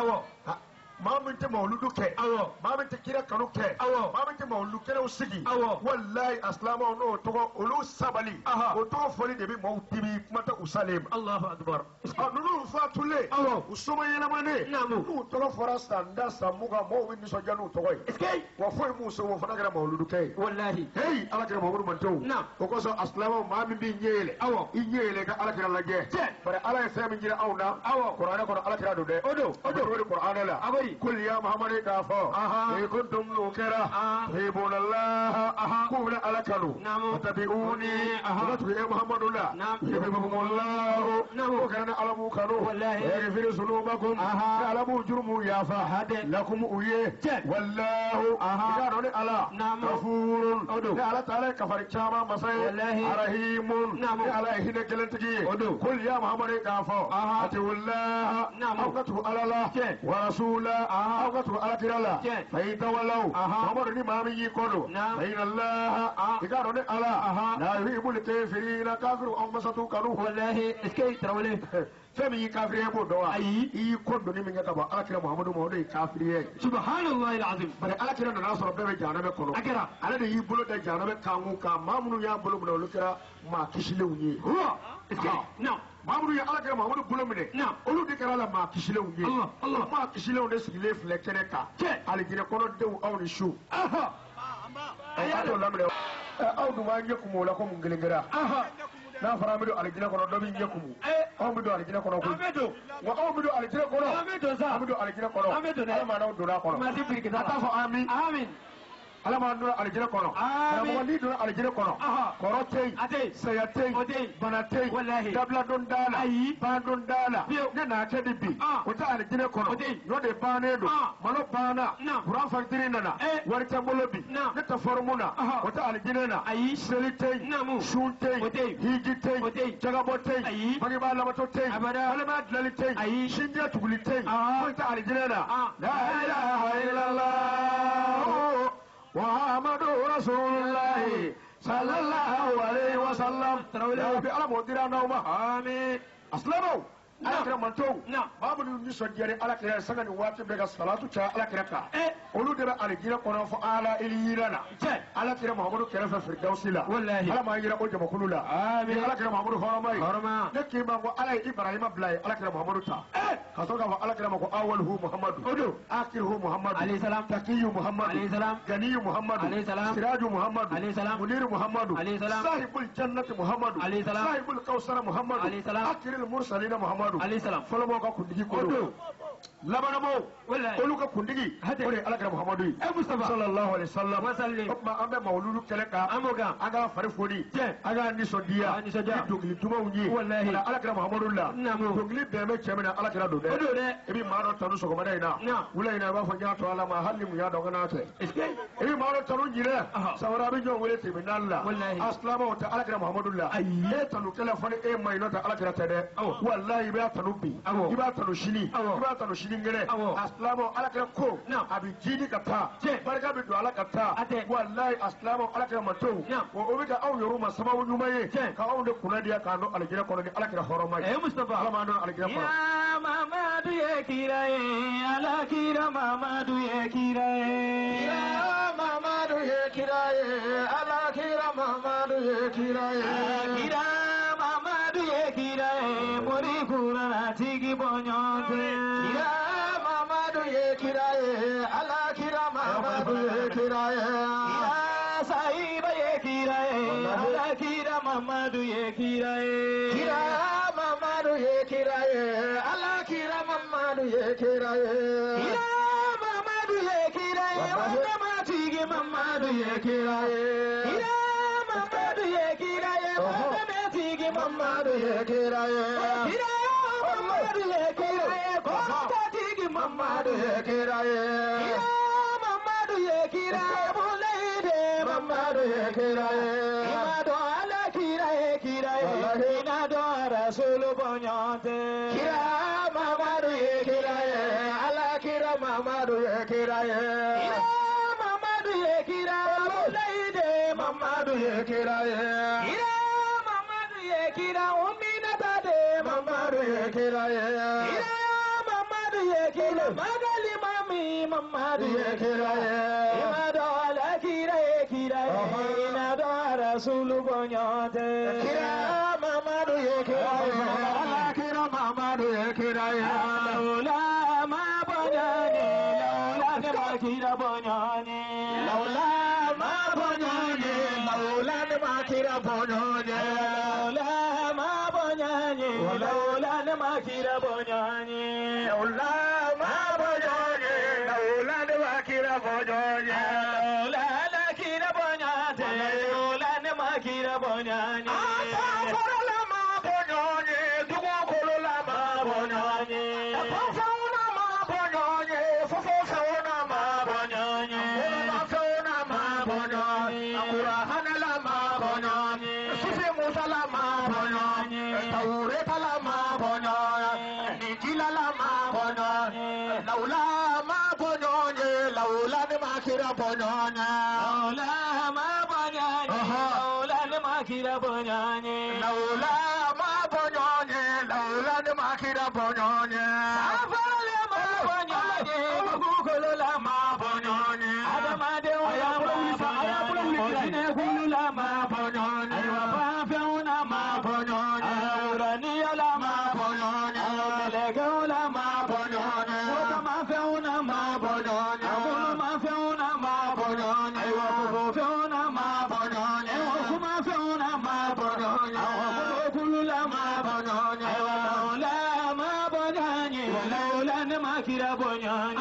ma min ti mauludu kay ma min ti kira kanu kay ma min ti mauludu kay usigi wallahi aslamo no togo olu sabali o togo foli de bi mawtibi mata usalim Allahu akbar nunu fatule usuma yelamane nu togo fora sanda samuga mo win so janu togo eskay wa foi mo so mo fana gara mauludu kay wallahi hey ala gara mauludu manto o ko so aslamo ma min bi nyele inyele ka ala gara laje bare ala e fami jira awna qur'ana ko ala gara do de odo qur'ana la kul ya muhammad kafo kuntum nukira tuhibuna allah qul ala kalu tabi'uni watu ya muhammadullah yuhibbukumullah kana alamu kanu yaghfiru dhunubakum alamu jurmu ya fahad lakum uye wallahu kana ala ghafurun ala ta'ala kafar chama masay rahimun ala hina kelentigi kul ya muhammad kafo ati wallah awqatu ala allah wa rasula aw ka tugu alakira la fa in tawallaw Muhammadu ni maa min y'i kɔ don fa inna Allaha i k'a dɔn ni Ala la yuhibbul kafirina kafiru aw masatu kanu wallahi est-ce que Tarawele fɛn min y'i kafiri ye b'o dɔn wa ayi i y'i kɔ donni min kɛ ka bɔ alakira Muhammadu ma o de ye kafiri ye subhanallahi alazim bari alakira nana sɔrɔ bɛɛ bɛ jahanama kɔnɔ a kɛra ale de y'i bolo da jahanama kan kan maa minnu y'a bolo minɛ olu kɛra maa kisilenw ye est-ce que non maa minnu ye alakira Muhammadu bolo minɛ olu de kɛra la maa kisilenw ye maa kisilenw de sigilen filɛ kɛnɛ kan alijinɛ kɔnɔdenw aw ni su a y'a t'o laminɛ aw dun b'a ɲɛ kumu o la ko mun kelen kɛra n'a fɔra an bɛ don alijinɛ kɔnɔ dɔ bɛ ɲɛ kumu anw bɛ don alijinɛ kɔnɔ koyi wa anw bɛ don alijinɛ kɔnɔ an bɛ don alijinɛ kɔnɔ ala maa n'aw donna a kɔnɔ a t'a fɔ amin ala maa donna alijinɛ kɔnɔ karamɔgɔ n'i donna alijinɛ kɔnɔ kɔrɔ tɛ yen saya tɛ yen bana tɛ yen dabiladon t'a la bandon t'a la ne n'a kɛ de bi o tɛ alijinɛ kɔnɔ n'o de bannen don malo banna kuran fagitiri nana wari tɛ n bolo bi ne tɛ fɔrimu na o tɛ alijinɛ na seli tɛ yen sun tɛ yen hiji tɛ yen jagabɔ tɛ yen bangebaa labato tɛ yen balima dilali tɛ yen sinjɛ tuguli tɛ yen o tɛ alijinɛ na la ilaha illallah Muhammadu Rasulullah sallallahu alaihi wasallam tarawele bi ala mo dira na ma amin aslamo alakira manto babu ni nisɔndiyari alakira sanga ni waati bɛɛ ka salatu caya alakira kan olu de bɛ alijinɛ kɔnɔ fɔ ala iliyira la alakira Muhammadu kɛrɛfɛ firdausi la ala m'a yira o jamakulu la ni alakira Muhammadu hɔrɔma ye ne k'i ma ko ala ye Ibrahima bila ye alakira Muhammadu ta ka sɔrɔ k'a fɔ alakira ma ko awwaluhu Muhammadu akhiruhu Muhammadu alayhi salam taqiyu Muhammadu alayhi salam ganiyu Muhammadu alayhi salam siraju Muhammadu alayhi salam muniru Muhammadu alayhi salam sahibul jannati Muhammadu alayhi salam sahibul kawsara Muhammadu alayhi salam akhirul mursalina Muhammadu alayhi salam fɔlɔmɔgɔw ka kundigi ko don labanamaw olu ka kundigi o de ye alakira Muhammadu ye Mustafa sallallahu alaihi wasallam o tuma an bɛ mawuludu kɛlɛ kan an ka fari foni an ka nisɔndiya ni dɔnkili dumanw ye ka alakira Muhammadu la dɔnkili bɛn bɛ cɛ min na alakira don dɛ i bɛ maa dɔ tanu sɔgɔmada in na wula in na i b'a fɔ n y'a to ala ma hali ni mun y'a dɔn kana kɛ i bɛ maa dɔ tanu ɲinɛ san wɛrɛ a bɛ ɲɔgɔn wele tribunal la a silamɛw tɛ alakira Muhammadu la e tanu kɛlɛ fɔ ni e ma ɲi n'o tɛ alakira tɛ dɛ walayi i b'a tanu bi i b'a tanu sini i b'a tanu sini ngɛrɛ a silamɛw alakira ko a bɛ jiidi ka taa barika bɛ don ala ka taa walayi a silamɛw alakira ma to o bɛ ka aw yɛrɛ ma sababu ɲuman ye ka aw de kunnadiya k'an don alijinɛ kɔnɔ ni alakira hɔrɔma ye ala m'an don alijinɛ kɔnɔ. Mamadu ye kira ye alakira Mamadu ye kira ye Mamadu ye kira ye alakira Mamadu ye kira ye kira Mamadu ye kira ye mori kurana tigi bonyote kira Mamadu ye kira ye alakira Mamadu ye kira ye kira sahiba ye kira ye alakira Mamadu ye kira ye kira Mamadu ye kira ye alakira Mamadu ye kira ye kira Mamadu ye kira ye wandama tigi Mamadu ye kira ye kira Mamadu ye kira ye wandama tigi Mamadu ye kira ye kira Mamadu ye kira ye kota tigi Mamadu ye kira ye kira Mamadu ye kira ye bulaide Mamadu ye kira ye imado ala kira ye inado rasulu bonyote kira Mamadu ye kira ye ala kira Mamadu ye kira ye kira Mamadu ye kira bulaide Mamadu ye kira ye kira Mamadu ye kira uminata de Mamadu ye kira ye kira Mamadu ye kira magali mami Mamadu ye kira ye imado ala kira ye inado rasulu bonyote kira Mamadu ye kira ye ala kira Mamadu ye kira ye laula ma bonyani laula ne ma kira bonyani laula ma bonyani laula ne ma kira bonyani laula ma bonyani laula ne ma kira bonyani laula ma bonyani laula ne ma kira bonyani laula la kira bonyani laula ne ma kira bonyani laula ma bonyonye laula ni makira bonyonye laula ma bonyonye laula ni makira bonyonye laula ma bonyonye laula ni makira bonyonye afale ma bonyonye kukolola ma bonyonye adama de wala ma bonyonye kulula ma bonyonye aywa pafiuna ma bonyonye urani la ma bonyonye melegeula ma bonyonye kama fiuna ma bonyonye kulu ma fiuna ma bonyonye aywa kufiuna ma bonyonye kuma fiuna ma bonyonye kulula ma bonyonye aywa laula ma bonyonye laula ne makira bonyonye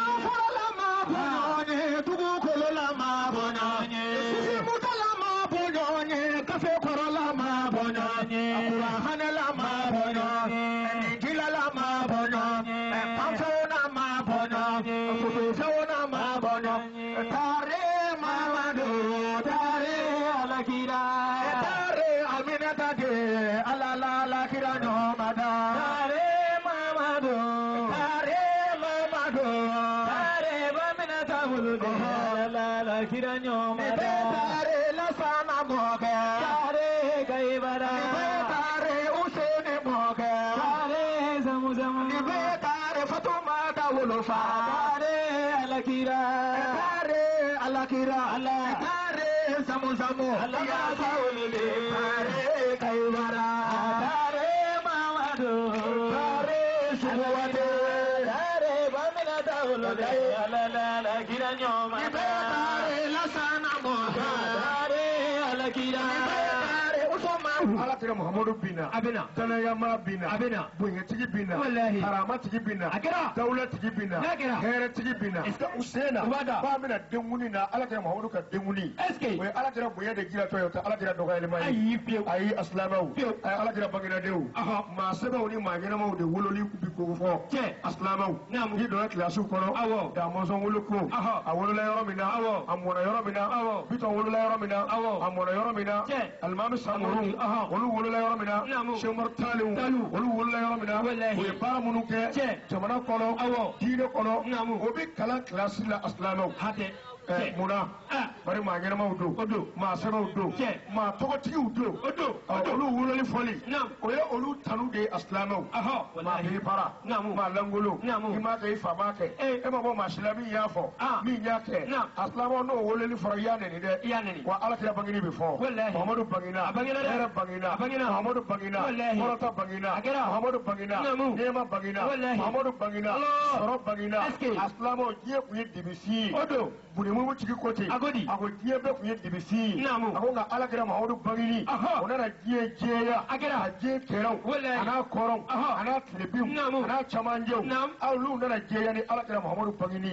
Alakira Muhammadu bina abina tanayama bina abina bunyatigi bina wallahi haramatigi bina akira dawlatigi bina heretigi bina iska usena ba mina denguni na alakira Muhammadu ka denguni eske we alakira bunya de gira to yota alakira doga ilma ayi aslamaw ay alakira bangina dew ma sebe woni ma gina maw de wololi kubi ko fo aslamaw ni do klasu kono da mo son wolo ko awolo la yoro mina amona yoro mina bito wolo la yoro mina amona yoro mina almam samuru wolu wolola yɔrɔ min na sɛmɔri taaliw wolu wolola yɔrɔ min na o ye baara minnu kɛ jamana kɔnɔ diinɛ kɔnɔ o bɛ kalan kilasi la asilamɛw hatɛ munna bari maa ɲɛnamaw don maa sɛbɛw don maa tɔgɔtigiw don olu wololi fɔli o ye olu tanu de ye asilamɛw maa bɛ baara maa langolo i m'a kɛ i fa b'a kɛ e ma bɔ maa si la min y'a fɔ min y'a kɛ asilamɛw n'o wololi fɔra i y'a nɛni dɛ wa alakira bangeni bɛ fɔ Muhamadu bangena hɛrɛ bangena Muhamadu bangena kɔrɔta bangena Muhamadu bangena nɛɛma bangena Muhamadu bangena sɔrɔ bangena asilamɛw diɲɛ tun ye dibisi ye bunimumu tigi kote a ko diɲɛ bɛɛ tun ye dibisi a ko nka alakira Muhamadu bangeni o nana diɲɛ jɛya a diɲɛ kɛrɛw a n'a kɔrɔw a n'a tilebiw a n'a camanjɛw olu nana jɛya ni alakira Muhamadu bangeni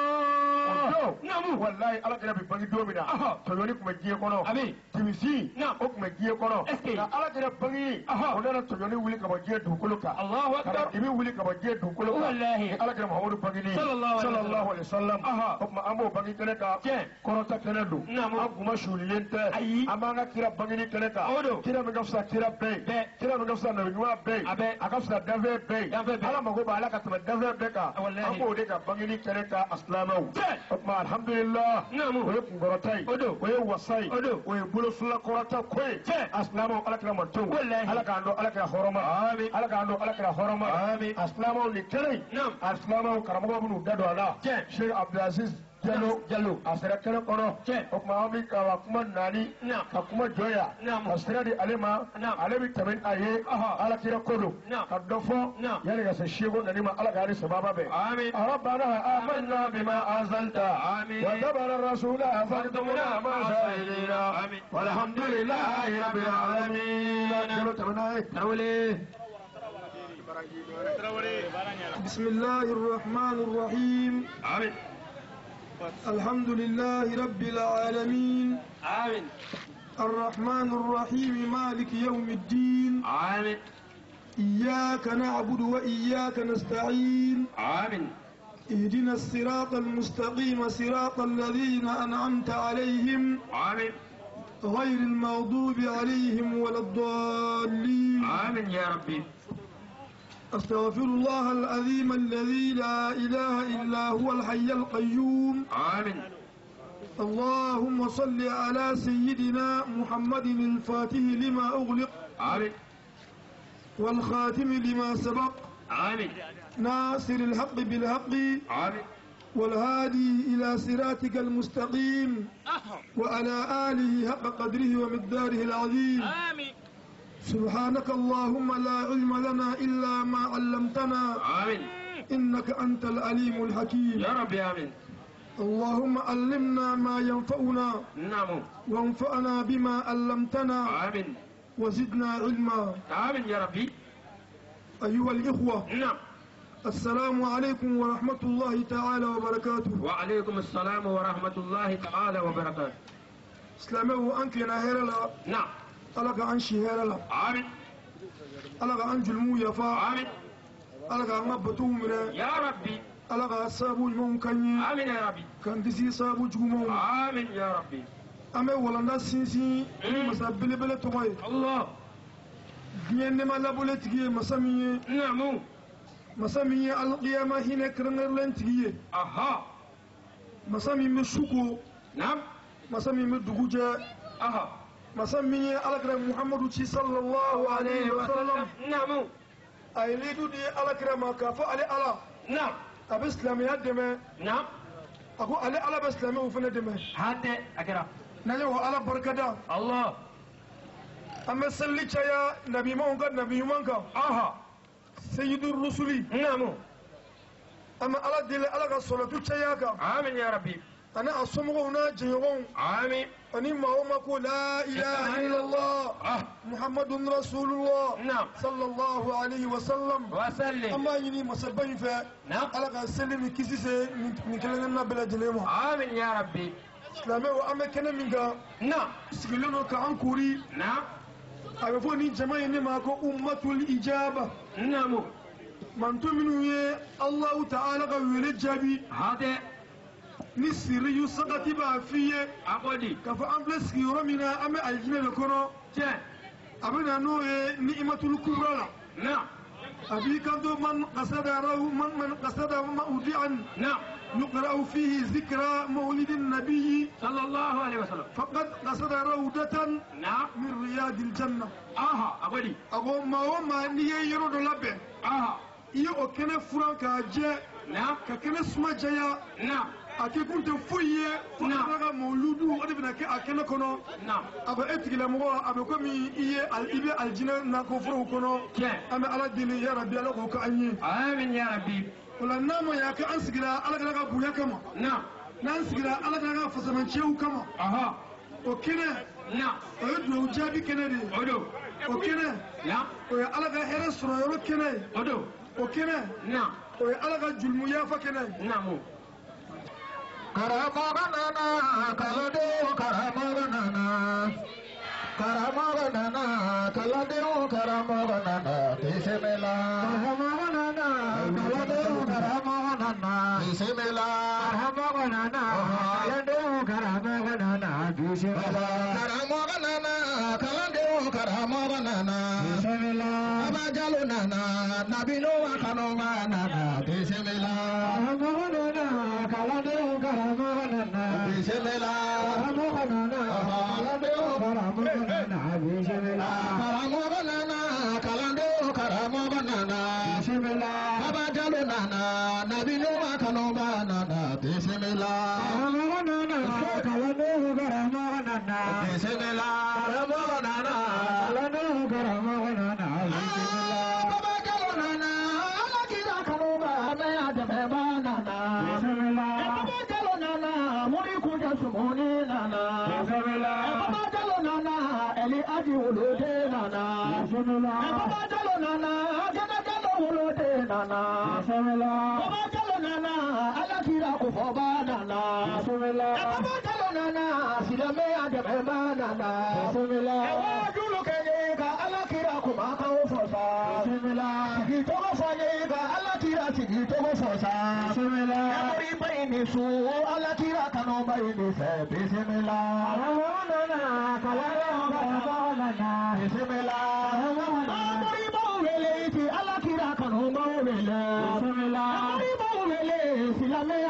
o don wallahi alakira bɛ bange don min na tɔɲɔni tun bɛ diɲɛ kɔnɔ dibisi o tun bɛ diɲɛ kɔnɔ nka alakira bangeni o nana tɔɲɔni wuli ka bɔ diɲɛ dugukolo kan ka na dibi wuli ka bɔ diɲɛ dugukolo kan ni alakira Muhamadu bangeni sallallahu alaihi wasallam o tuma an b'o bange kɛnɛ kan kɔrɔta kɛnɛ don an kuma suulilen tɛ an b'an ka kira bangeni kɛnɛ kan kira min ka fisa kira bɛɛ ye kira min ka fisa nabiɲuman bɛɛ ye a ka fisa danfɛn bɛɛ ye ala mago b'a la ka tɛmɛ danfɛn bɛɛ kan an b'o de ka bangeni kɛnɛ kan asilamɛw o tuma alhamdulillah o ye kunkɔrɔta ye o ye wasa ye o ye bolofila kɔrɔta ko ye asilamɛw alakira ma to ala k'an dɔn alakira hɔrɔma ala k'an dɔn alakira hɔrɔma asilamɛw ni kɛnɛ asilamɛw karamɔgɔ minnu da don a la Sheikh Abdulaziz Jallo a sera kɛnɛ kɔnɔ o tuma an bɛ ka kuma naani ka kuma jɔya ka sira di ale ma ale bɛ tɛmɛ a ye alakira ko don ka dɔ fɔ yanni ka se seko nani ma ala k'ale sababa bɛn rabbana amanna bima anzalta wa tabara rasula faktumna ma shahidina walhamdulillahi rabbil alamin. بسم الله الرحمن الرحيم آمين. الحمد لله رب العالمين آمين. الرحمن الرحيم مالك يوم الدين آمين. إياك نعبد وإياك نستعين آمين. اهدنا الصراط المستقيم صراط الذين أنعمت عليهم آمين. غير المغضوب عليهم ولا الضالين آمين يا ربي. أستغفر الله العظيم الذي لا إله إلا هو الحي القيوم. آمين. اللهم صل على سيدنا محمد الفاتح لما أغلق. آمين. والخاتم لما سبق. آمين. ناصر الحق بالحق. آمين. والهادي إلى صراطك المستقيم وعلى آله حق قدره ومقداره العظيم. آمين. سبحانك اللهم لا علم لنا إلا ما علمتنا. آمين. إنك أنت العليم الحكيم. يا ربي آمين. اللهم علمنا ما ينفعنا نعم. وانفعنا بما علمتنا. آمين. وزدنا علما. آمين يا ربي. أيها الإخوة، نعم. السلام عليكم ورحمة الله تعالى وبركاته. وعليكم السلام ورحمة الله تعالى وبركاته. سلامه أنك نهيرلا. نعم. ألقى عن شهيرلا. آمين. ألقى عن جلمو يفا. آمين. ألقى عن بطومنا. يا ربي. ألقى سابو يوم كني. آمين يا ربي. كان تسي سابو جمو. آمين يا ربي. أما ولنا سينسي مسابلة بلا تغير. الله. بينما لا بولتكي مسامية. نعم. مسامية القيامة هنا كرنر لنتكي. أها. مسامي مشوكو. نعم. مسامي مدوجة. أها. مسامي الأكرم محمد صلى الله عليه وسلم. نعم. أيليدو دي الأكرم كافو علي الله. نعم. أبي إسلامي هدمه. نعم. أقول علي الله بإسلامي وفندمه. هذا أكرم. نجوا على بركة. الله. أما سلي يا نبي مونك نبي مونك. أها. سيد الرسل. نعم. أما على دل على الصلاة تشياك. آمين يا ربي. أنا أصومه هنا جيرون. آمين. أني ما هو مقول لا إله إلا الله محمد رسول الله. نعم. صلى الله عليه وسلم. وسلم. أما يني مسبين فا. نعم. على سلم كيسي من كلامنا بلا جلمة. آمين يا ربي. سلامه وأما كنا منك. نعم. سكلنا كأنكوري. نعم. أبغوني جماعة نماكو أمة الإجابة. نعم. من تؤمنوا الله تعالى قوي الجابي. هذا. نسيري يسقط بافية. أقولي. كفا أمبلس يومنا أما الجنة لكنا. جاء. أبنا نوع نعمة الكبرى. نعم. أبي كندو من قصد من قصد موضعا. نعم. يقرأ فيه ذكرى مولد النبي صلى الله عليه وسلم. فقد قصد روضة. نعم. من رياض الجنة. أها. أقولي. أقول ما هو ما نيجي يرد لبه. أها. iyo kene furan ka je na ka kene suma jaya na ake kunte fuye funaga mauludu odi bina ke akene kono na aba etigila mo abe ko mi iye al ibe aljina na ko furu kono ame ala dili ya rabbi ala ko ka anyi amin ya rabbi wala namo ya ka ansigira ala ga buya kama na nan sigira ala ga fasaman chewu kama aha o kene na o do jabi kene de odo o kene na o ala ga here soro yoro kene odo o kene na o ala ga julmu ya fa kene na mo Karamoganana, Kaladeo, Karamoganana, Karamoganana, Kaladeo, Karamoganana, Tisemela, Karamoganana, Kaladeo, Karamoganana, Tisemela, Karamoganana, Kaladeo, Karamoganana, Tisemela, Karamoganana, Kaladeo, Karamoganana, Tisemela, Abajalunana, Nabino, Kanomanana, Tisemela, Karamoganana, Kaladeo, Karamoganana, Tisemela, Karamoganana, Kaladeo, Karamoganana, Tisemela, Karamoganana, Kaladeo, Karamoganana, Tisemela, Abajalunana, Nabino, Kanomanana, Tisemela, Karamoganana, Kaladeo, Karamoganana, Tisemela, Karamoganana, Kaladeo, Karamoganana, Tisemela, Abajalunana, Alakira Kanobana, Adebanana, Tisemela, Abajalunana, Murikuja Sumonana, Tisemela, Abajalunana, Eli Adi Uludenana, Tisemela, Abajalunana, Janajalo Uludenana, Tisemela, Abajalunana, Alakira Kufobanana, Tisemela, Abajalunana, Silame Adebanana, Tisemela, Awajulukega, Alakira Kumaka Ufosa, Tisemela, Sigitogo Fanyega, Alakira Sigitogo Fosa, Tisemela, Everybody Su, Alakira Kanoba in the Fed, Tisemela, Awanana, Kalana, Tisemela, Amoribo Relati, Alakira Kanoba.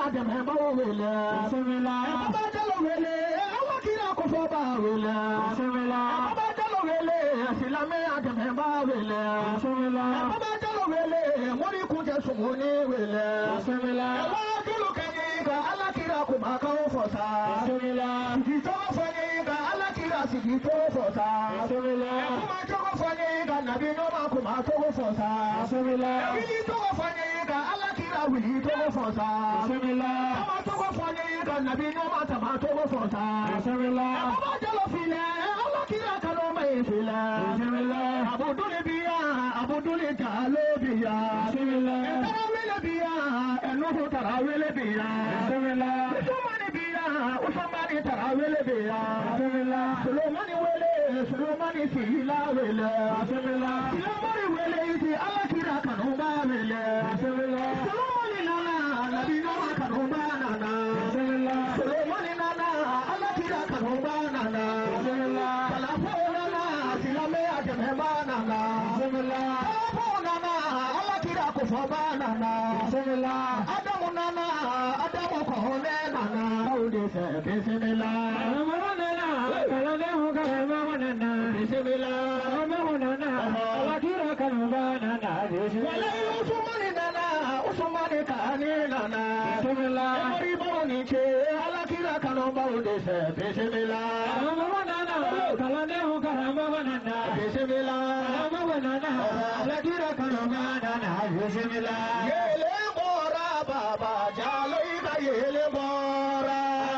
Adam Bawila, Semila, Bajalowele, Awakira Kofoba Wila, Semila, Bajalowele, Silame Adam Bawila, Semila, Bajalowele, Morikuja Sumuni Wila, Semila, Awakilukaniga, Alakira Kumaka Fosa, Semila, Sito Faniga, Alakira Sito Fosa, Semila, Kumato Faniga, Nabino Kumato Fosa, Semila, Wilito Faniga, Alakira Wilito Fosa, Semila, Togo Faniga, Nabino Matamato Fosa, Semila, Abajalofila, Alakira Kaloma Fila, Semila, Abudulibia, Abudulita Lobia, Semila, Tarawilabia, and Nuhu Tarawilabia, Semila, Usumanibia, Usamani Tarawilabia, Semila, Solomani Wele, Solomani Sila Wele, Semila, Solomani Wele, Alakira Kanoma Wele, Semila, Solomani Nana, Nabino Kanoma Nana, Semila, Solomani Nana, Alakira Kanoma Nana, Semila, Kalapona, Silame Ajameba Nana, Semila, Kalapona, Alakira Kofoba Nana, Semila, Adamu Nana, Adamu Kohone Nana, Audise, Semila, Amanana, Kalalehu Karamanana, Semila, Amanana, Alakira Kanoma Nana, Semila, Usumani Nana, Usumani Kani Nana, Semila, Everybody, Alakira Kanoma Udise, Semila, Amanana, Kalanehu Karamanana, Semila, Amanana, Alakira Kanoma Nana, Semila, Yele Bora Baba, Jaloida Yele Bora,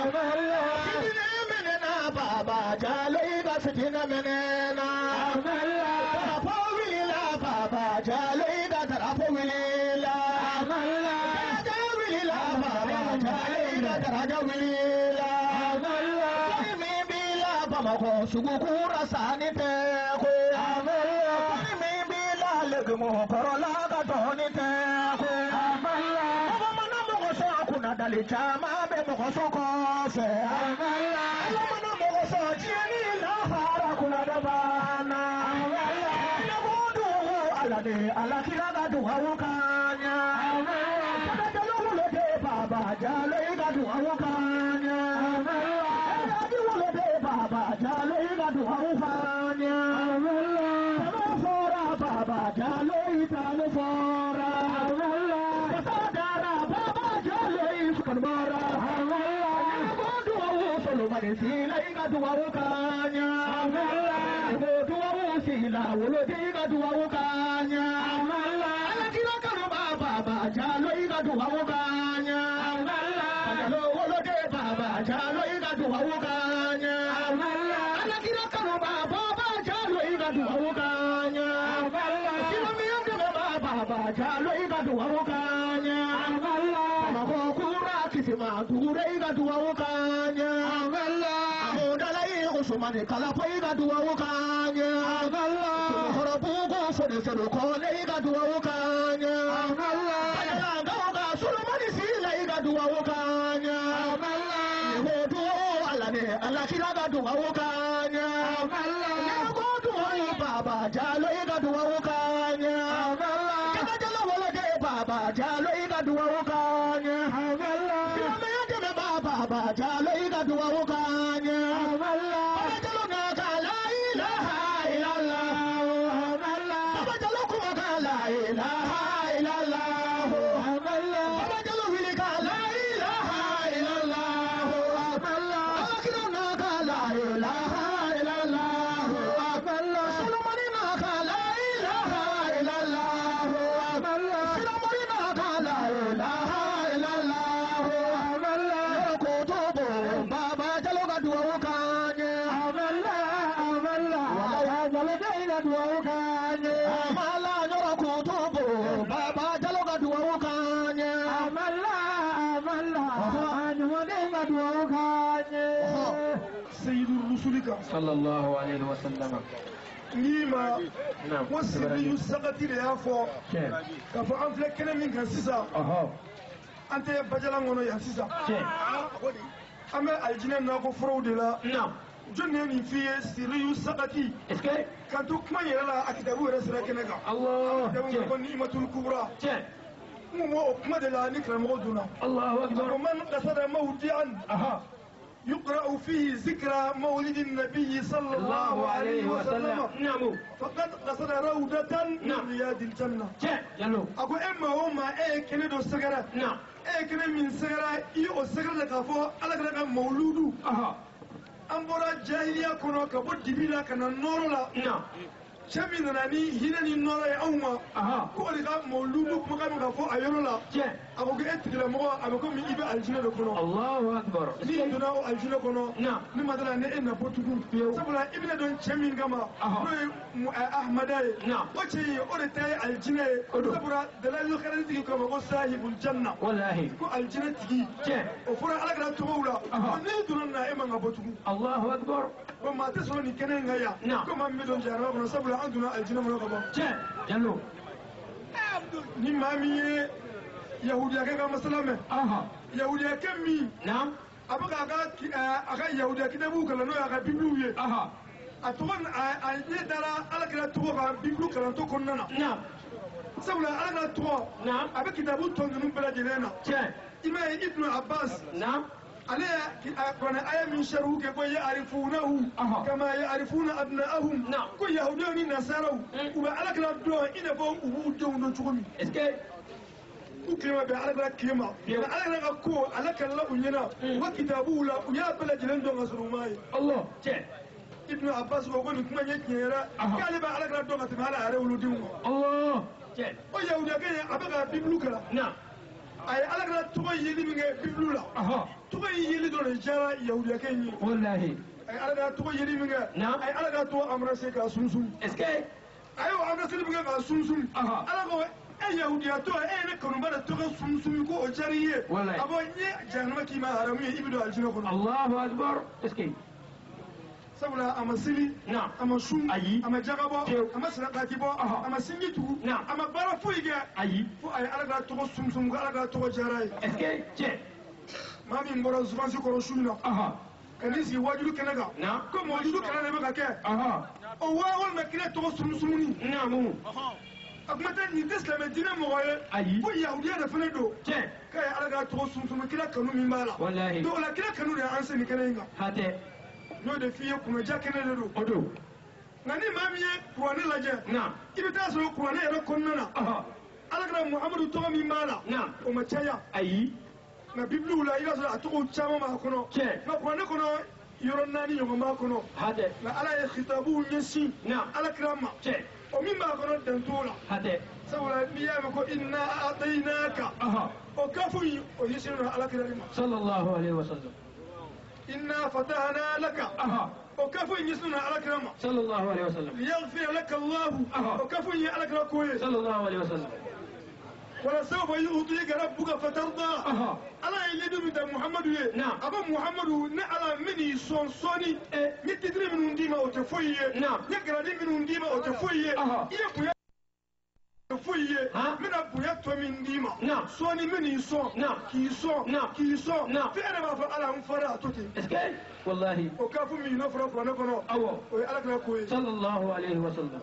Sitina Menena Baba, Jaloida Sitina Menena, Tarapo Willa Baba, Jaloida Tarapo Willa, Taraja Willa Baba, Jaloida Taraja Willa, Kimi Bila Bamako, Sugukura Saniteko, Kimi Bila Legmo, Korola Gatonite, Chama Bemoso Cofe, Moso Chini Lahara Kuladabana, Nabudu Alade, Alakira do Awukanya, Baba Jalega do Awukanya, Baba Jalega do Awukanya, Baba Jalega Fora, Sila iga duawukanya, sila wolote iga duawukanya, alakira karuma baba jalo iga duawukanya, jalo wolote baba jalo iga duawukanya, alakira karuma baba jalo iga duawukanya, sila miyanga baba jalo iga duawukanya, makokura kisima dure iga duawukanya. Sumani Kalapa got to Awukanya, Horobugo for the Serokone got to Awukanya, Solomani Sila got to Awukanya, Alakira got to Awukanya, go to Baba Jalo got to Awukanya, Baba Jalo got to Awukanya, Baba Jalo got to Awukanya. صلى الله عليه وسلم نيما وسيري يسقطي يا فو كفو انفلك من كان سيسا انت بجلان غنو يا سيسا اما الجنان نكو فرود لا نعم جنني في سيري يسقطي اسكي كان تو كما يلا اكدبو رسل كنغا الله ده نيمه الكبرى مو محمد لا نكرم غدنا الله أكبر ومن قصد موضعا يقرأ فيه ذكرى مولد النبي صلى الله عليه وسلم نعم فقد قصد روضة من رياض الجنة جلو أقول إما هما كنا دو سكرة نعم كنا من سكرة يو سكرة لكافو على كنا مولود أمبورا جاهلية كنا كبر دبيلا كنا نورلا نعم شامي ناني هنا نورا يوما كل كا مولود كم كافو أيرولا أقول إتكلم مو أقول من إبا الجنة كنا الله أكبر ni dona o aljuna kono ni madala ne en na botugu sabula ibna don chamin gama no ahmadai wace o de tay aljina sabula dalal kharan tigi ko ko sahibul janna wallahi ko aljina tigi o fura ala gara to wula ni dona na e manga botugu Allahu akbar ko ma ta so ni kenen ngaya ko ma mi don jara ko sabula anduna aljina mo ko ba jallo ni mami yahudiya ka masalame yahudiya kemi na'am abuka aga yahudiya kitabu kala no aga biblu ye a togon a ye dara ala kira togo ka biblu kala to konnana sabula ala kira togo abe kitabu tondunu bela jelena ima ibnu abbas ale kona aya min sharu ke ko ya'rifunahu kama ya'rifuna abna'ahum ko yahudiya ni nasaraw uba ala kira do ina fo ubu dawno chugumi كلمة بعلى كلمة على كو على كلا ونينا وكتابه لا ويا بلا جلن دون غسروماي الله ابن عباس وقول كما يكيرا قال با على كلا دون غتمالا على ولودهم الله او يهودا كان ابغى بيبلوكلا نعم اي على كلا تو يلي من بيبلولا تو يلي دون جارا يهودا كان والله اي على كلا تو يلي من نعم اي على كلا تو امر سيكا سونسون اسكي ايوه امر سيكا سونسون على كو yahudiya to ne kanu bada to ga sumsumi ko o jariye abo nye jahannama ki ma haramu ye ibido aljina ko Allahu akbar eske sabula amasili ama sum ama jagabo ama sadaqati bo ama singitu ama bara fuiga fu ay alaga to go sumsum go alaga to go jaray eske je mami ngoro zubansi ko shuna kanisi wajulu kenaga ko wajulu kenaga ba ke o wawol makine to go sumsumuni namu akmata ni desla dina moye ko yahudiya da fana do kai alaga to sun kila kanu min bala wallahi to la kila kanu da an sani kana inga hate no da fiye kuma jakene da do odo ngani mamiye ko ne laje na ibita so ko ne ro konnana alaga muhammadu to min bala na o machaya ayi na biblu la ila so atuko chama ma kono na ko ne kono yoron nani yo ma kono hate na ala ya khitabu nyasi na ala krama ومن ما قررت دنتولا هذا سوى ميامك إنا أعطيناك وكفي ويسرنا على كريم صلى الله عليه وسلم إنا فتحنا لك وكفي يسرنا على كريم صلى الله عليه وسلم ليغفر لك الله وكفي على كريم صلى الله عليه وسلم ولسوف يعطيك ربك فترضى على يلد من محمد نعم أبا محمد نعلى مني صوني نتدري من ديما وتفوي نعم نقرأ من ديما وتفوي يبويا تفوي من أبويا من ديما نعم صوني مني صون نعم كي صون نعم كي صون نعم في أنا ما فعل هم فراتوتي إسكاي والله وكافو من نفرق ونفنو أو صلى الله عليه وسلم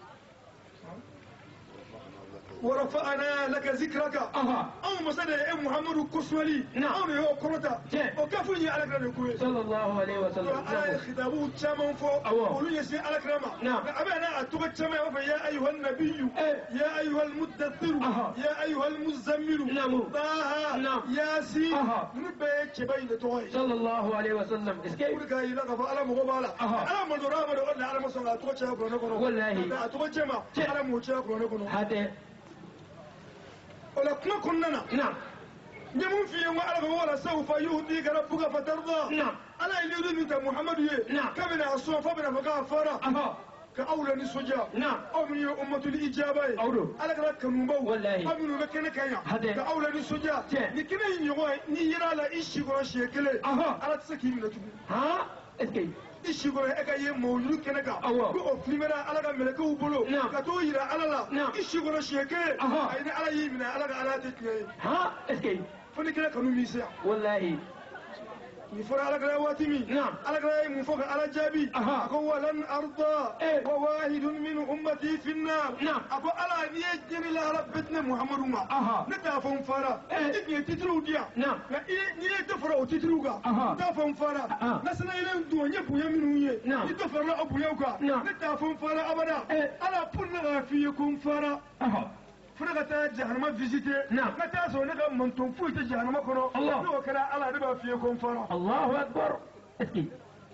ورفعنا لك ذكرك أو مسألة محمد كسولي أو نهو كرتا وكفني على كرامك صلى الله عليه وسلم على خطابه تشامن فوق قولوا يسي على كرامة أبانا أتوقع تشامن يا أيها النبي يا أيها المدثر يا أيها المزمل طه ياسين نبي كبين توي صلى الله عليه وسلم اسكي ولك إلى غفا على مغبالة على مدرا مدرا على مصنع أتوقع تشامن والله أتوقع تشامن على موجه هذا ولا كنا نعم يمون في يوم على ولا سوف يهديك ربك فترضى نعم ألا يريد أنت محمد نعم كمن الصوفة بنا فغافرة كأولى نسجا نعم أو من أمة الإجابة أولو ألا كذا كنوبو والله أو من مكان كيا كأولى نسجا لكن يوم نيرا لا إيش يقول شيء كله ألا تسكين من ها إسكي ishi gore ega ye mawlud kenega ko o flimera alaga meleke u bolo ka to yira alala ishi gore sheke ayni ala yimina alaga ala tekne ha eske foni kala kanu misa wallahi يفر على كلاماتي نعم على كلام مفوق على جابي أقول ولن أرضى وواحد من أمتي في النار نعم أقول على نيجي لا ربتنا محمد ما ندافع فرا نيجي تتلو ديا نعم نيجي تفرا وتتلوكا ندافع فرا نسنا إلى الدنيا بويا منوية ندافع أبو يوكا ندافع فرا أبدا على بنا فيكم فرا فرقة جهنم فيزيتي نعم متى سونك من تنفوي جهنم كنو الله وكلا على ربا فيكم فرا الله أكبر اسكي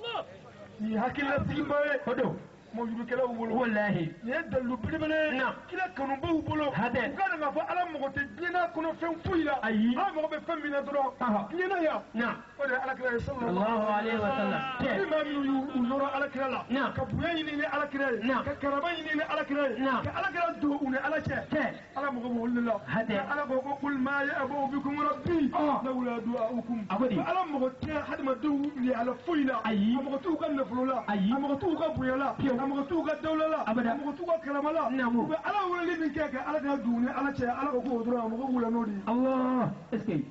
يحكي لك سيباي هدو موجود كلا وبلو والله يدلو بلبلة نعم كلا كانوا بلو هذا كان ما فعل مغتي جينا كنا فين فويلا أي ما مغبي فين من درو جينا يا نعم ولا على كلا صلى الله عليه وسلم ما من ينور على كلا نعم كبويني على كلا نعم ككربيني على كلا نعم على كلا دووني على شيء على مغبي ولا هذا على بقول ما يأبو بكم ربي لولا دعاؤكم على مغتي حد ما دو لي على فويلا أي مغتو كان نفلولا أي مغتو كبويلا مغتو كدولا لا أبدا مغتو كلام لا نعم على ولا من كيك على دوني على شيء على بقول درا مغبولا نودي الله اسكي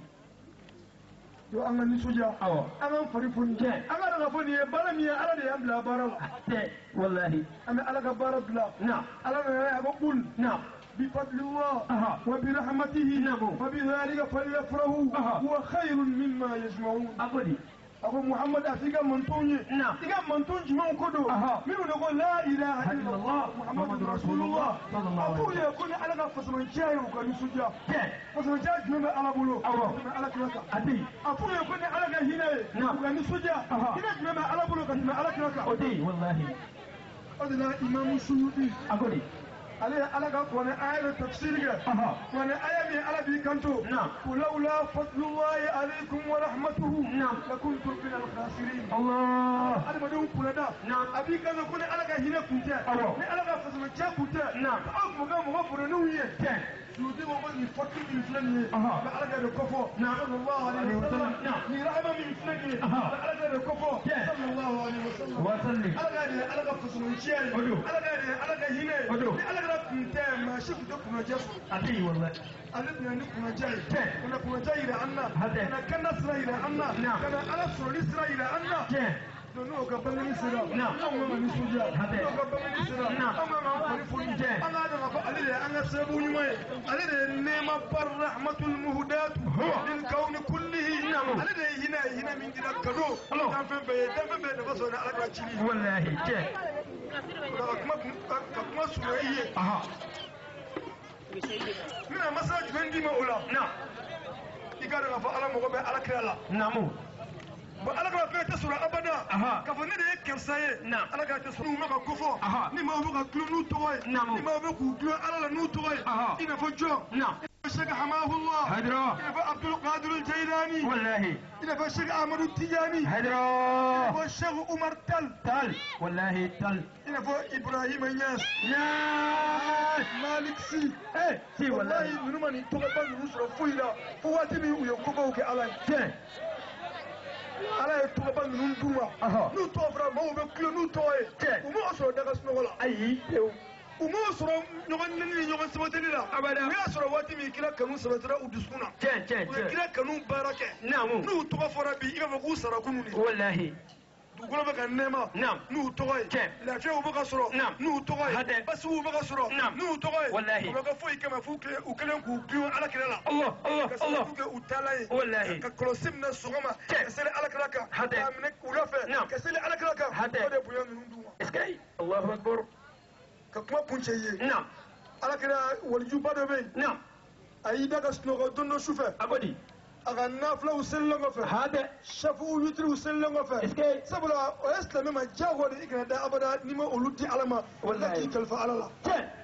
yo an ni soja awo an fari funje an ga daga fani bala mi ala da yam la bara wallahi an ala ga bara bla na ala ya ga qul na بفضل الله وبرحمته وبذلك فليفرحوا هو خير مما يجمعون أبو محمد أفيقا منتوني نعم إيقا منتوني من كدو منو نقول لا إله إلا الله محمد رسول الله أقول يكون على فسمن جاي وكان يسجى فسمن جاي جمع على بلو على كلاكا أقول يكون على هنا وكان يسجى هنا جمع على بلو كان على كلاكا والله أدنا إمام السيوطي أقول عليه على وانا آية التفسير وانا آية من على بيكانتو ولولا فضل الله عليكم ورحمته لكنتم من الخاسرين الله أنا ما دوم كلنا أبي كان يكون على هنا كنت على فسمة جا كنت أو مقام مغفر نوية سودي ومن يفكر من فلان على هذا الكفو صلى الله عليه وسلم نرحم من فلان على هذا الكفو صلى الله عليه وسلم على فسمة جا على هنا كنت ما شفت كنا جسر أتي والله أردنا نكون جاي كنا جاي لأننا كنا كنا سرائي لأننا كنا على سرائي سرائي لأننا نو كبلني سرا أما من سوجا نو كبلني سرا أما من فريفون أنا هذا ما عليه أنا سبوني ما عليه نعمة بالرحمة المهداة للكون كله عليه هنا من دينا كنو تنفهم بيه نفسه على كراتشلي والله كما سرائي من المساج من دي مولا نعم يقال لنا فعلا مغبى على كرالا نعم وعلى كرالا تسرى أبدا كفني ده كرساي نعم على كرالا تسرى وما كوفو نما وما كلو نوتوي نعم نما وما كلو على نوتوي إن فجوا نعم الشيخ حماه الله هدرا إن عبد القادر الجيلاني والله إن الشيخ أحمد التجاني هدرا إن الشيخ عمر تل والله تل إن إبراهيم ياس مالك سي والله من من توقف نصر فويلا فواتني ويكوبوك على ala ye tɔgɔba ninnu d'u ma n'u tɔgɔ fɔra maaw bɛ kulo n'u tɔgɔ ye u m'o sɔrɔ daga sunɔgɔ la ayi u m'o sɔrɔ ɲɔgɔn nɛni ni ɲɔgɔn sabatili la abada u y'a sɔrɔ waati min kira kanu sabatira u dusukun na u ye kira kanu baara kɛ n'u tɔgɔ fɔra bi i b'a fɔ k'u sara kunun de wallahi dugukolo bɛ ka nɛɛma n'u tɔgɔ ye lafiyaw bɛ ka sɔrɔ n'u tɔgɔ ye basigiw bɛ ka sɔrɔ n'u tɔgɔ ye u bɛ ka foyi kɛmɛ f'u kelen k'u gulon alakira la ka sababu kɛ u taala ye ka kɔlɔsi minɛ sɔgɔma ka seli alakira kan k'a minɛ wula fɛ ka seli alakira kan o de bonya ninnu d'u ma Allahu akbar ka kuma kuncɛ i ye alakira walijuba dɔ bɛ yen a y'i da ka sunɔgɔ don dɔ su fɛ a ka nafulaw selilen kɔfɛ safuw witiriw selilen kɔfɛ sabula o ye silamɛ ma diyago de i kana da abada n'i ma olu di ala ma wala k'i kalifa ala la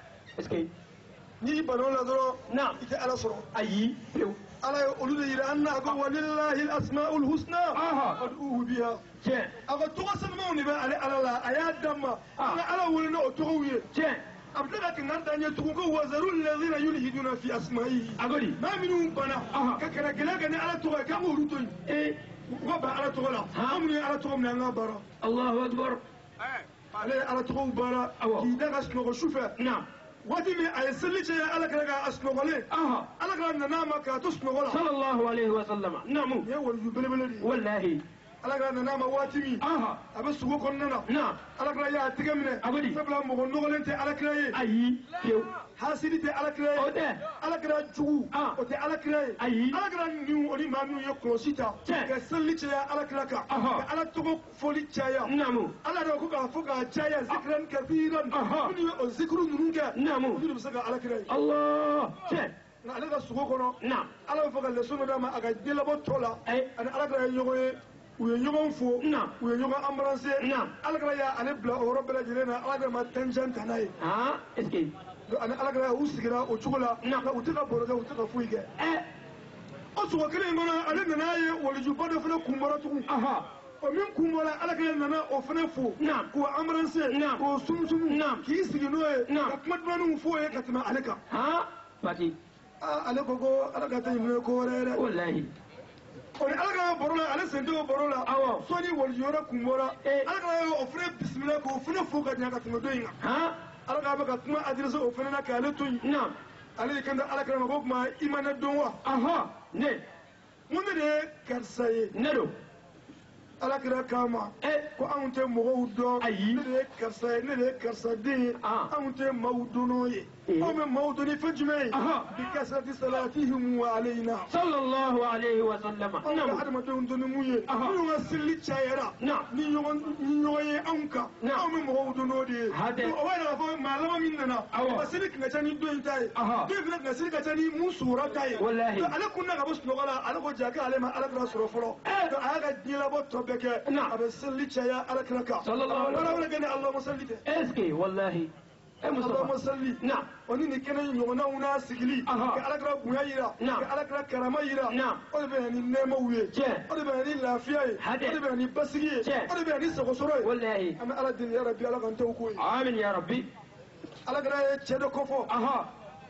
n'i ban'o la dɔrɔn i tɛ ala sɔrɔ ayi ala ye olu de yira an na ko walilahi asmaul husna fad'uhu biha a ka tɔgɔ sɛbɛnw de bɛ ale ala la a y'a dan ma an ka ala wele n'o tɔgɔw ye a bɛ tila ka kankan ta ɲɛ tugun ko wazaru lɛzina yulhiduna fi asma'ihi maa minnu banna ka kɛlɛ gɛlɛya kɛ ni ala tɔgɔ ye k'an k'olu to yen u ka ban ala tɔgɔ la an minnu ye ala tɔgɔ minɛ an ka baara Allahu akbar ale ye ala tɔgɔw baara k'i da ka sunɔgɔ su fɛ waati min a ye seli cɛ ala kɛra ka sunɔgɔlen ala kɛra nan'a ma k'a to sunɔgɔ la sallallahu alaihi wa sallam nin ye waliju belebele de ye wallahi alakira nana ma waati min a bɛ sogo kɔnɔna na alakira y'a tɛgɛ minɛ sabula mɔgɔ nɔgɔlen tɛ alakira ye ayi pewu hasidi tɛ alakira ye o tɛ alakira jugu o tɛ alakira ye ayi alakira ni o ni maa minnu ye kɔlɔsi ta ka seli caya alakira kan ka ala tɔgɔ fɔli caya ala de ko k'a fɔ k'a caya zikiran kasiran minnu ye o zikuru ninnu kɛ olu de bɛ se ka alakira ye Allah tiɲɛ nka ale ka sogo kɔnɔ ala bɛ fɔ ka leçon dɔ d'a ma a ka diɲɛlabɔ tɔ la ani alakira ye ɲɔgɔn ye u ye ɲɔgɔn fo u ye ɲɔgɔn embrasser alakira y'ale bila o yɔrɔ bɛɛ lajɛlen na alakira ma tɛnjɛn ta n'a ye ani alakira u sigira o cogo la u tɛ ka baro kɛ u tɛ ka foyi kɛ o sogo kelen in kɔnɔ ale nan'a ye walijuba dɔ fana kun bɔra tugun o min kun bɔra alakira nana o fana fo k'o embrasser k'o sumusumu k'i sigi n'o ye ka kuma dumanniw f'o ye ka tɛmɛ ale kan ale ko ala ka taa ɲininka ko wɛrɛ yɛrɛ walahi o ni ala ka baro la ale sen tɛ o baro la sɔɔni walijuyɔrɔ kun bɔra ala ka o fana bisimila k'o fana fo ka ɲɛ ka tɛmɛ dɔ in kan ala k'a bɛ ka kuma adresse o fana na k'ale to yen ale de kan tɛ ala kɛrɛ ma ko tuma i ma ne dɔn wa ne mun de ye karisa ye ne don ala kɛra k'a ma ko anw tɛ mɔgɔw dɔn ne de ye karisa ye ne de ye karisa den ye anw tɛ maaw dɔnn'o ye anw bɛ maaw dɔn ni fɛn jumɛn ye bi kasrati salatihim wa alayna sallallahu alayhi wa sallam anw ka adamadenw dɔn ni mun ye minnu ka seli cayara ni ɲɔgɔn ye anw kan anw bɛ mɔgɔw dɔn n'o de ye o b'a yira k'a fɔ maa laban min nana ka seli tun ka ca ni dɔ in ta ye dɔ in fana tun ka seli ka ca ni mun sugora ta ye ale kun na ka bɔ sunɔgɔ la ale ko jaa k'ale ma alakira sɔrɔ fɔlɔ a y'a ka diɲɛlabɔ tɔ bɛɛ kɛ a bɛ seli caya alakira kan wala wala kɛ ni Allahumma salli tɛ est-ce que wallahi Allahumma salli o ni nin kɛnɛ ɲɔgɔnnaw n'a sigili ka alakira bonya yira ka alakira karama yira o de bɛ na ni nɛɛmaw ye o de bɛ na ni lafiya ye o de bɛ na ni basigi ye o de bɛ na ni sagosɔrɔ ye an bɛ ala deli ya rabbi ala k'an t'o ko ye amin ya rabbi alakira ye cɛ dɔ kɔfɔ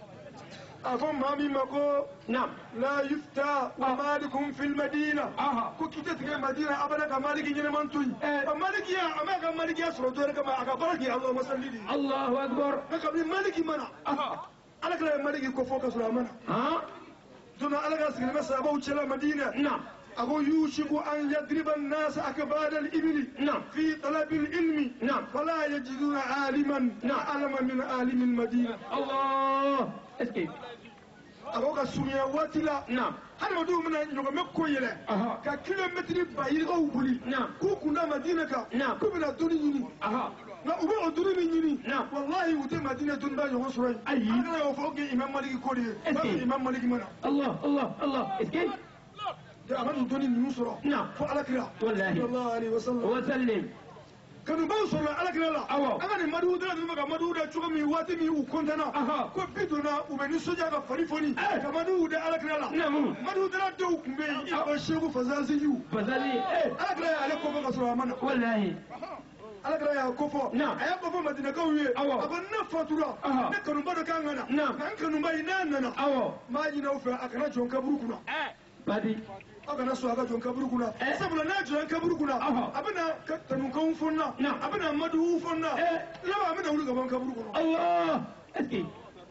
a fɔ maa min ma ko la yufta wa malikum fil madina ko k'i tɛ tigɛ madina abada ka maliki ɲɛnɛman to yen malikiya a ma ka malikiya sɔrɔ dɔwɛrɛ kama a ka baara kɛ Allahumma salli de Allahu akbar nka kabini maliki mana alakira ye maliki kɔfɔ ka sɔrɔ a mana don dɔ alakira sigilen bɛ sahabaw cɛla madina أقول يوشك أن يضرب الناس أكباد الإبل في طلب العلم فلا يجدون عالما أعلم من عالم المدينة الله اسكي أقول سوريا واتلا هذا بدو من يوم مكويلة ككيلومتر بعيد أو بولي كوكونا مدينة كوبنا دوني لا أبغى أدري مني والله ودي مدينة دنبا يوم سوري أنا يوفوك إمام مالك كوري إمام مالك منا الله الله الله اسكي أمانو دوني نصرة فعلى كلا والله الله عليه وسلم كانوا بوصلوا على كلا لا أنا مدودة نما مدودة شو كمي واتمي وكونتنا كو بيتنا وبنسوجا كفريفوني كمدودة على كلا لا مدودة لا تو كمي أبشروا فزازيو على كلا على كوفا كسر أمانة والله على كلا يا كوفا أيام كوفا مدينة كويه أبغى نفطورا نكانوا بدو كاننا نكانوا بايننا ما جينا وفي أكنا جون كبروكنا badi agana so aga jon kaburu kuna sabula na jon kaburu kuna abana tanukan fonna abana madu fonna lawa abana wulu gaban kaburu kuna Allah eski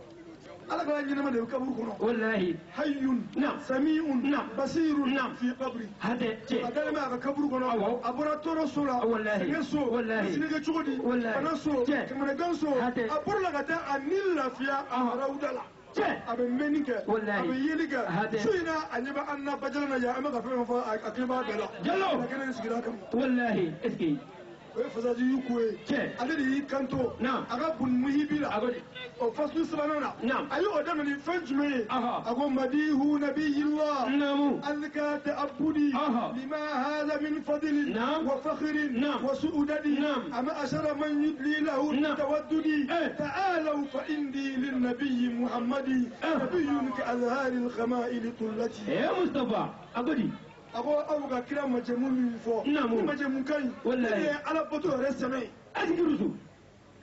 ala ga yin ma da kaburu kuna wallahi hayyun sami'un basirun fi qabri hade ce adala ma ga kaburu kuna abura toro sura wallahi yeso wallahi siniga chugodi ana so kamar ganso abura ga ta anil lafiya raudala abe meninke abe yelike suina anyaba anna bajalana ya ama gafe fa akiba bela jallo kana sigira kam wallahi eski o fazaji yukwe alidi kanto aga bun muhibila agodi o fasu sabanana ayo odama ni fanjume ago madihu nabiyillah azka ta'abbudi lima hadha min fadl wa fakhr wa su'udadi ama ashara man yudli lahu tawaddudi ta'alu fa indi lin nabiy muhammadi nabiyyun ka azhar al khama'il tullati ya mustafa agodi ako abuga kira majemu min fɔ majemu kan wallahi ala bato yɛrɛ sɛmɛ asigirusu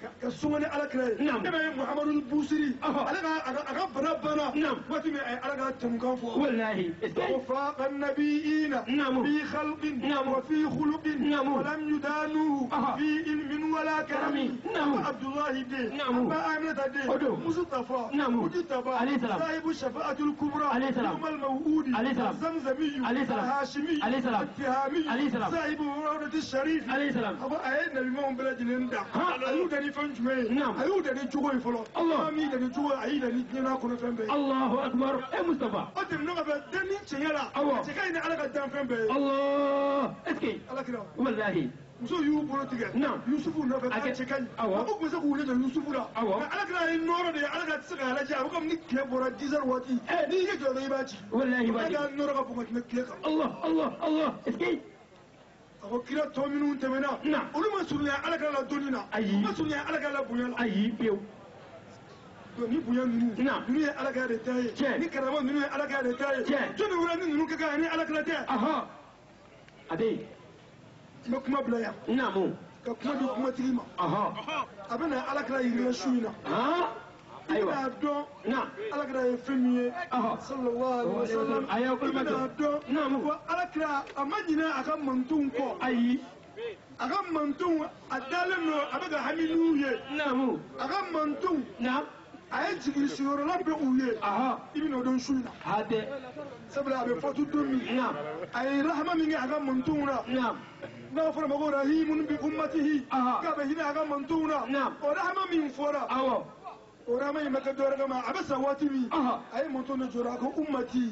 كسومني على كلاي نعم محمد البوسري أنا بربنا نعم وتمي على تمكان فوق والله وفاق النبيين نعم في خلق نعم وفي خلق نعم ولم يدانوه في علم ولا كرم نعم عبد الله دي نعم أبا آمنة دي مصطفى نعم مجتبى عليه السلام صاحب الشفاعة الكبرى عليه السلام يوم الموعود عليه السلام زمزمي عليه السلام هاشمي عليه السلام التهامي عليه السلام صاحب الروضة الشريف عليه السلام أبا أهل نبي مهم بلاد لندا أيودني فنجمي نعم أيودني جوي فلو الله أميدني جوي أيدني نينا كنا فنبي الله أكبر إيه مصطفى أتم نغبة دني تشيلا أوه تكاين على قدام فنبي الله اسكي على كده والله muso y'u bolo tigɛ yusufu nɔfɛ k'a cɛ ka ɲi a ko tun bɛ se k'u lajɛ yusufu la nka ala kɛra ye nɔrɔ de ye ala ka tɛ se k'a lajɛ a ko komi ni tile bɔra 10 heures waati n'i y'i jɔ dɔrɔn i b'a ci walahi i b'a ci ala ka nɔrɔ ka bon ka tɛmɛ tile kan Allah est-ce a ko kira tɔ minnu tɛmɛna olu ma surunya ala kɛra la dɔnni na u ma surunya ala kɛra la bonya la ayi pewu ni bonya ninnu ye ala kɛra de ta ye ni karama ninnu ye ala kɛra de ta ye jɔnni wɛrɛ ni ninnu kɛ kan ni ala kɛra tɛ a bɛ yen ma kuma bila yan naamu ka kuma di kumatigi ma a bɛ na ala kɛra yirila su in na i bɛna dɔn ala kɛra ye fɛn min ye sallallahu alaihi wasallam i bɛna dɔn wa ala kɛra a ma ɲinɛ a ka mantonw kɔ ayi a ka mantonw a dalen don a bɛ ka hami n'u ye a ka mantonw a ye jigin sigiyɔrɔla bɛ u ye i bɛna o dɔn su in na sabula a bɛ fɔtu don min a ye rahama min kɛ a ka mantonw na n'a fɔra ma ko rahimun bi ummatihi k'a bɛ hinɛ a ka mantonw na o rahama min fɔra o rahama in ma kɛ dɔwɛrɛ kama a bɛ sa waati min a ye manton de jɔra a ko ummati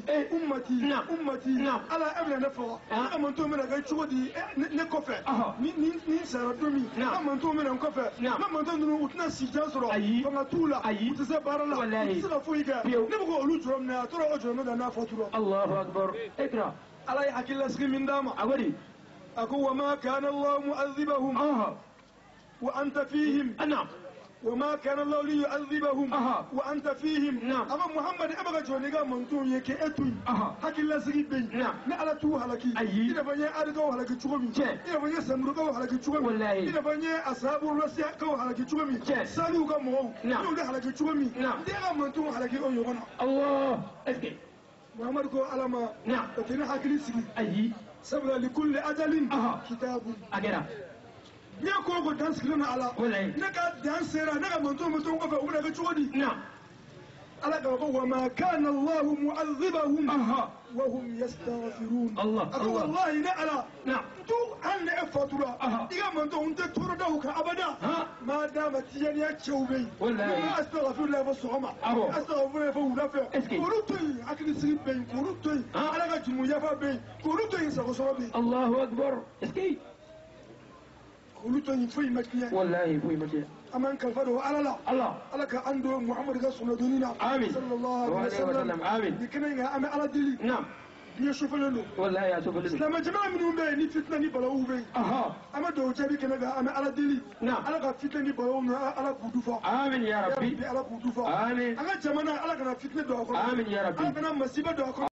ala e bɛna ne faga ne ka manton bɛna kɛ cogo di ne kɔfɛ ni sara don min ne ka manton bɛna n kɔfɛ ne manton ninnu u tɛna si jan sɔrɔ fanga t'u la u tɛ se baara la u tɛ se ka foyi kɛ ne bɛ ko olu jɔrɔ minɛ a tora o jɔrɔ minɛ n'a fɔtura Allahu akbar ikra ala ye hakililasigi min d'a ma أقول وما كان الله مؤذبهم وأنت فيهم وما كان الله ليؤذبهم وأنت فيهم أما محمد أبغى جونيكا منتون يكي أتوي حكي الله سيد بين نعلى تو هلكي إذا بني أرجو هلكي تشومي إذا بني سمرو هلكي تشومي إذا بني أصحاب الرسيا كو هلكي تشومي سالو كمو يقول هلكي تشومي ده منتون هلكي أو يغنى الله أسكت محمد كو علما تتنى حكي سيد سبب لكل أجل كتاب أجرا نيكو كو دانس كلنا على نكا دانس سيرا نكا منتو كفا وبنا كتشودي على كفا وما كان الله معذبهم وهم يستغفرون الله والله نعلا تو أن أفترا إذا منتو أنت تردوك أبدا ما دامت يعني أتشوبي ما أستغفر الله فالصحمة أستغفر الله فالولافع كورتوي أكل سريب بين كورتوي على كجمو يفا بين كورتوي سغصوا بين الله أكبر اسكي كورتوي فوي مكيان والله فوي مكيان أمان كالفادو على الله على كأندو محمد رسول الله آمين صلى الله عليه وسلم آمين لكنا أمي على دلي يشوف لنا والله يا شوف لنا لما جماعة منهم بين فتنة نبلاو بين أما دو جابي كنا أمي على دلي على فتنة نبلاو على كودوفا آمين يا ربي على كودوفا آمين أنا جماعة على كنا فتنة دو آمين يا ربي أنا كنا مصيبة دو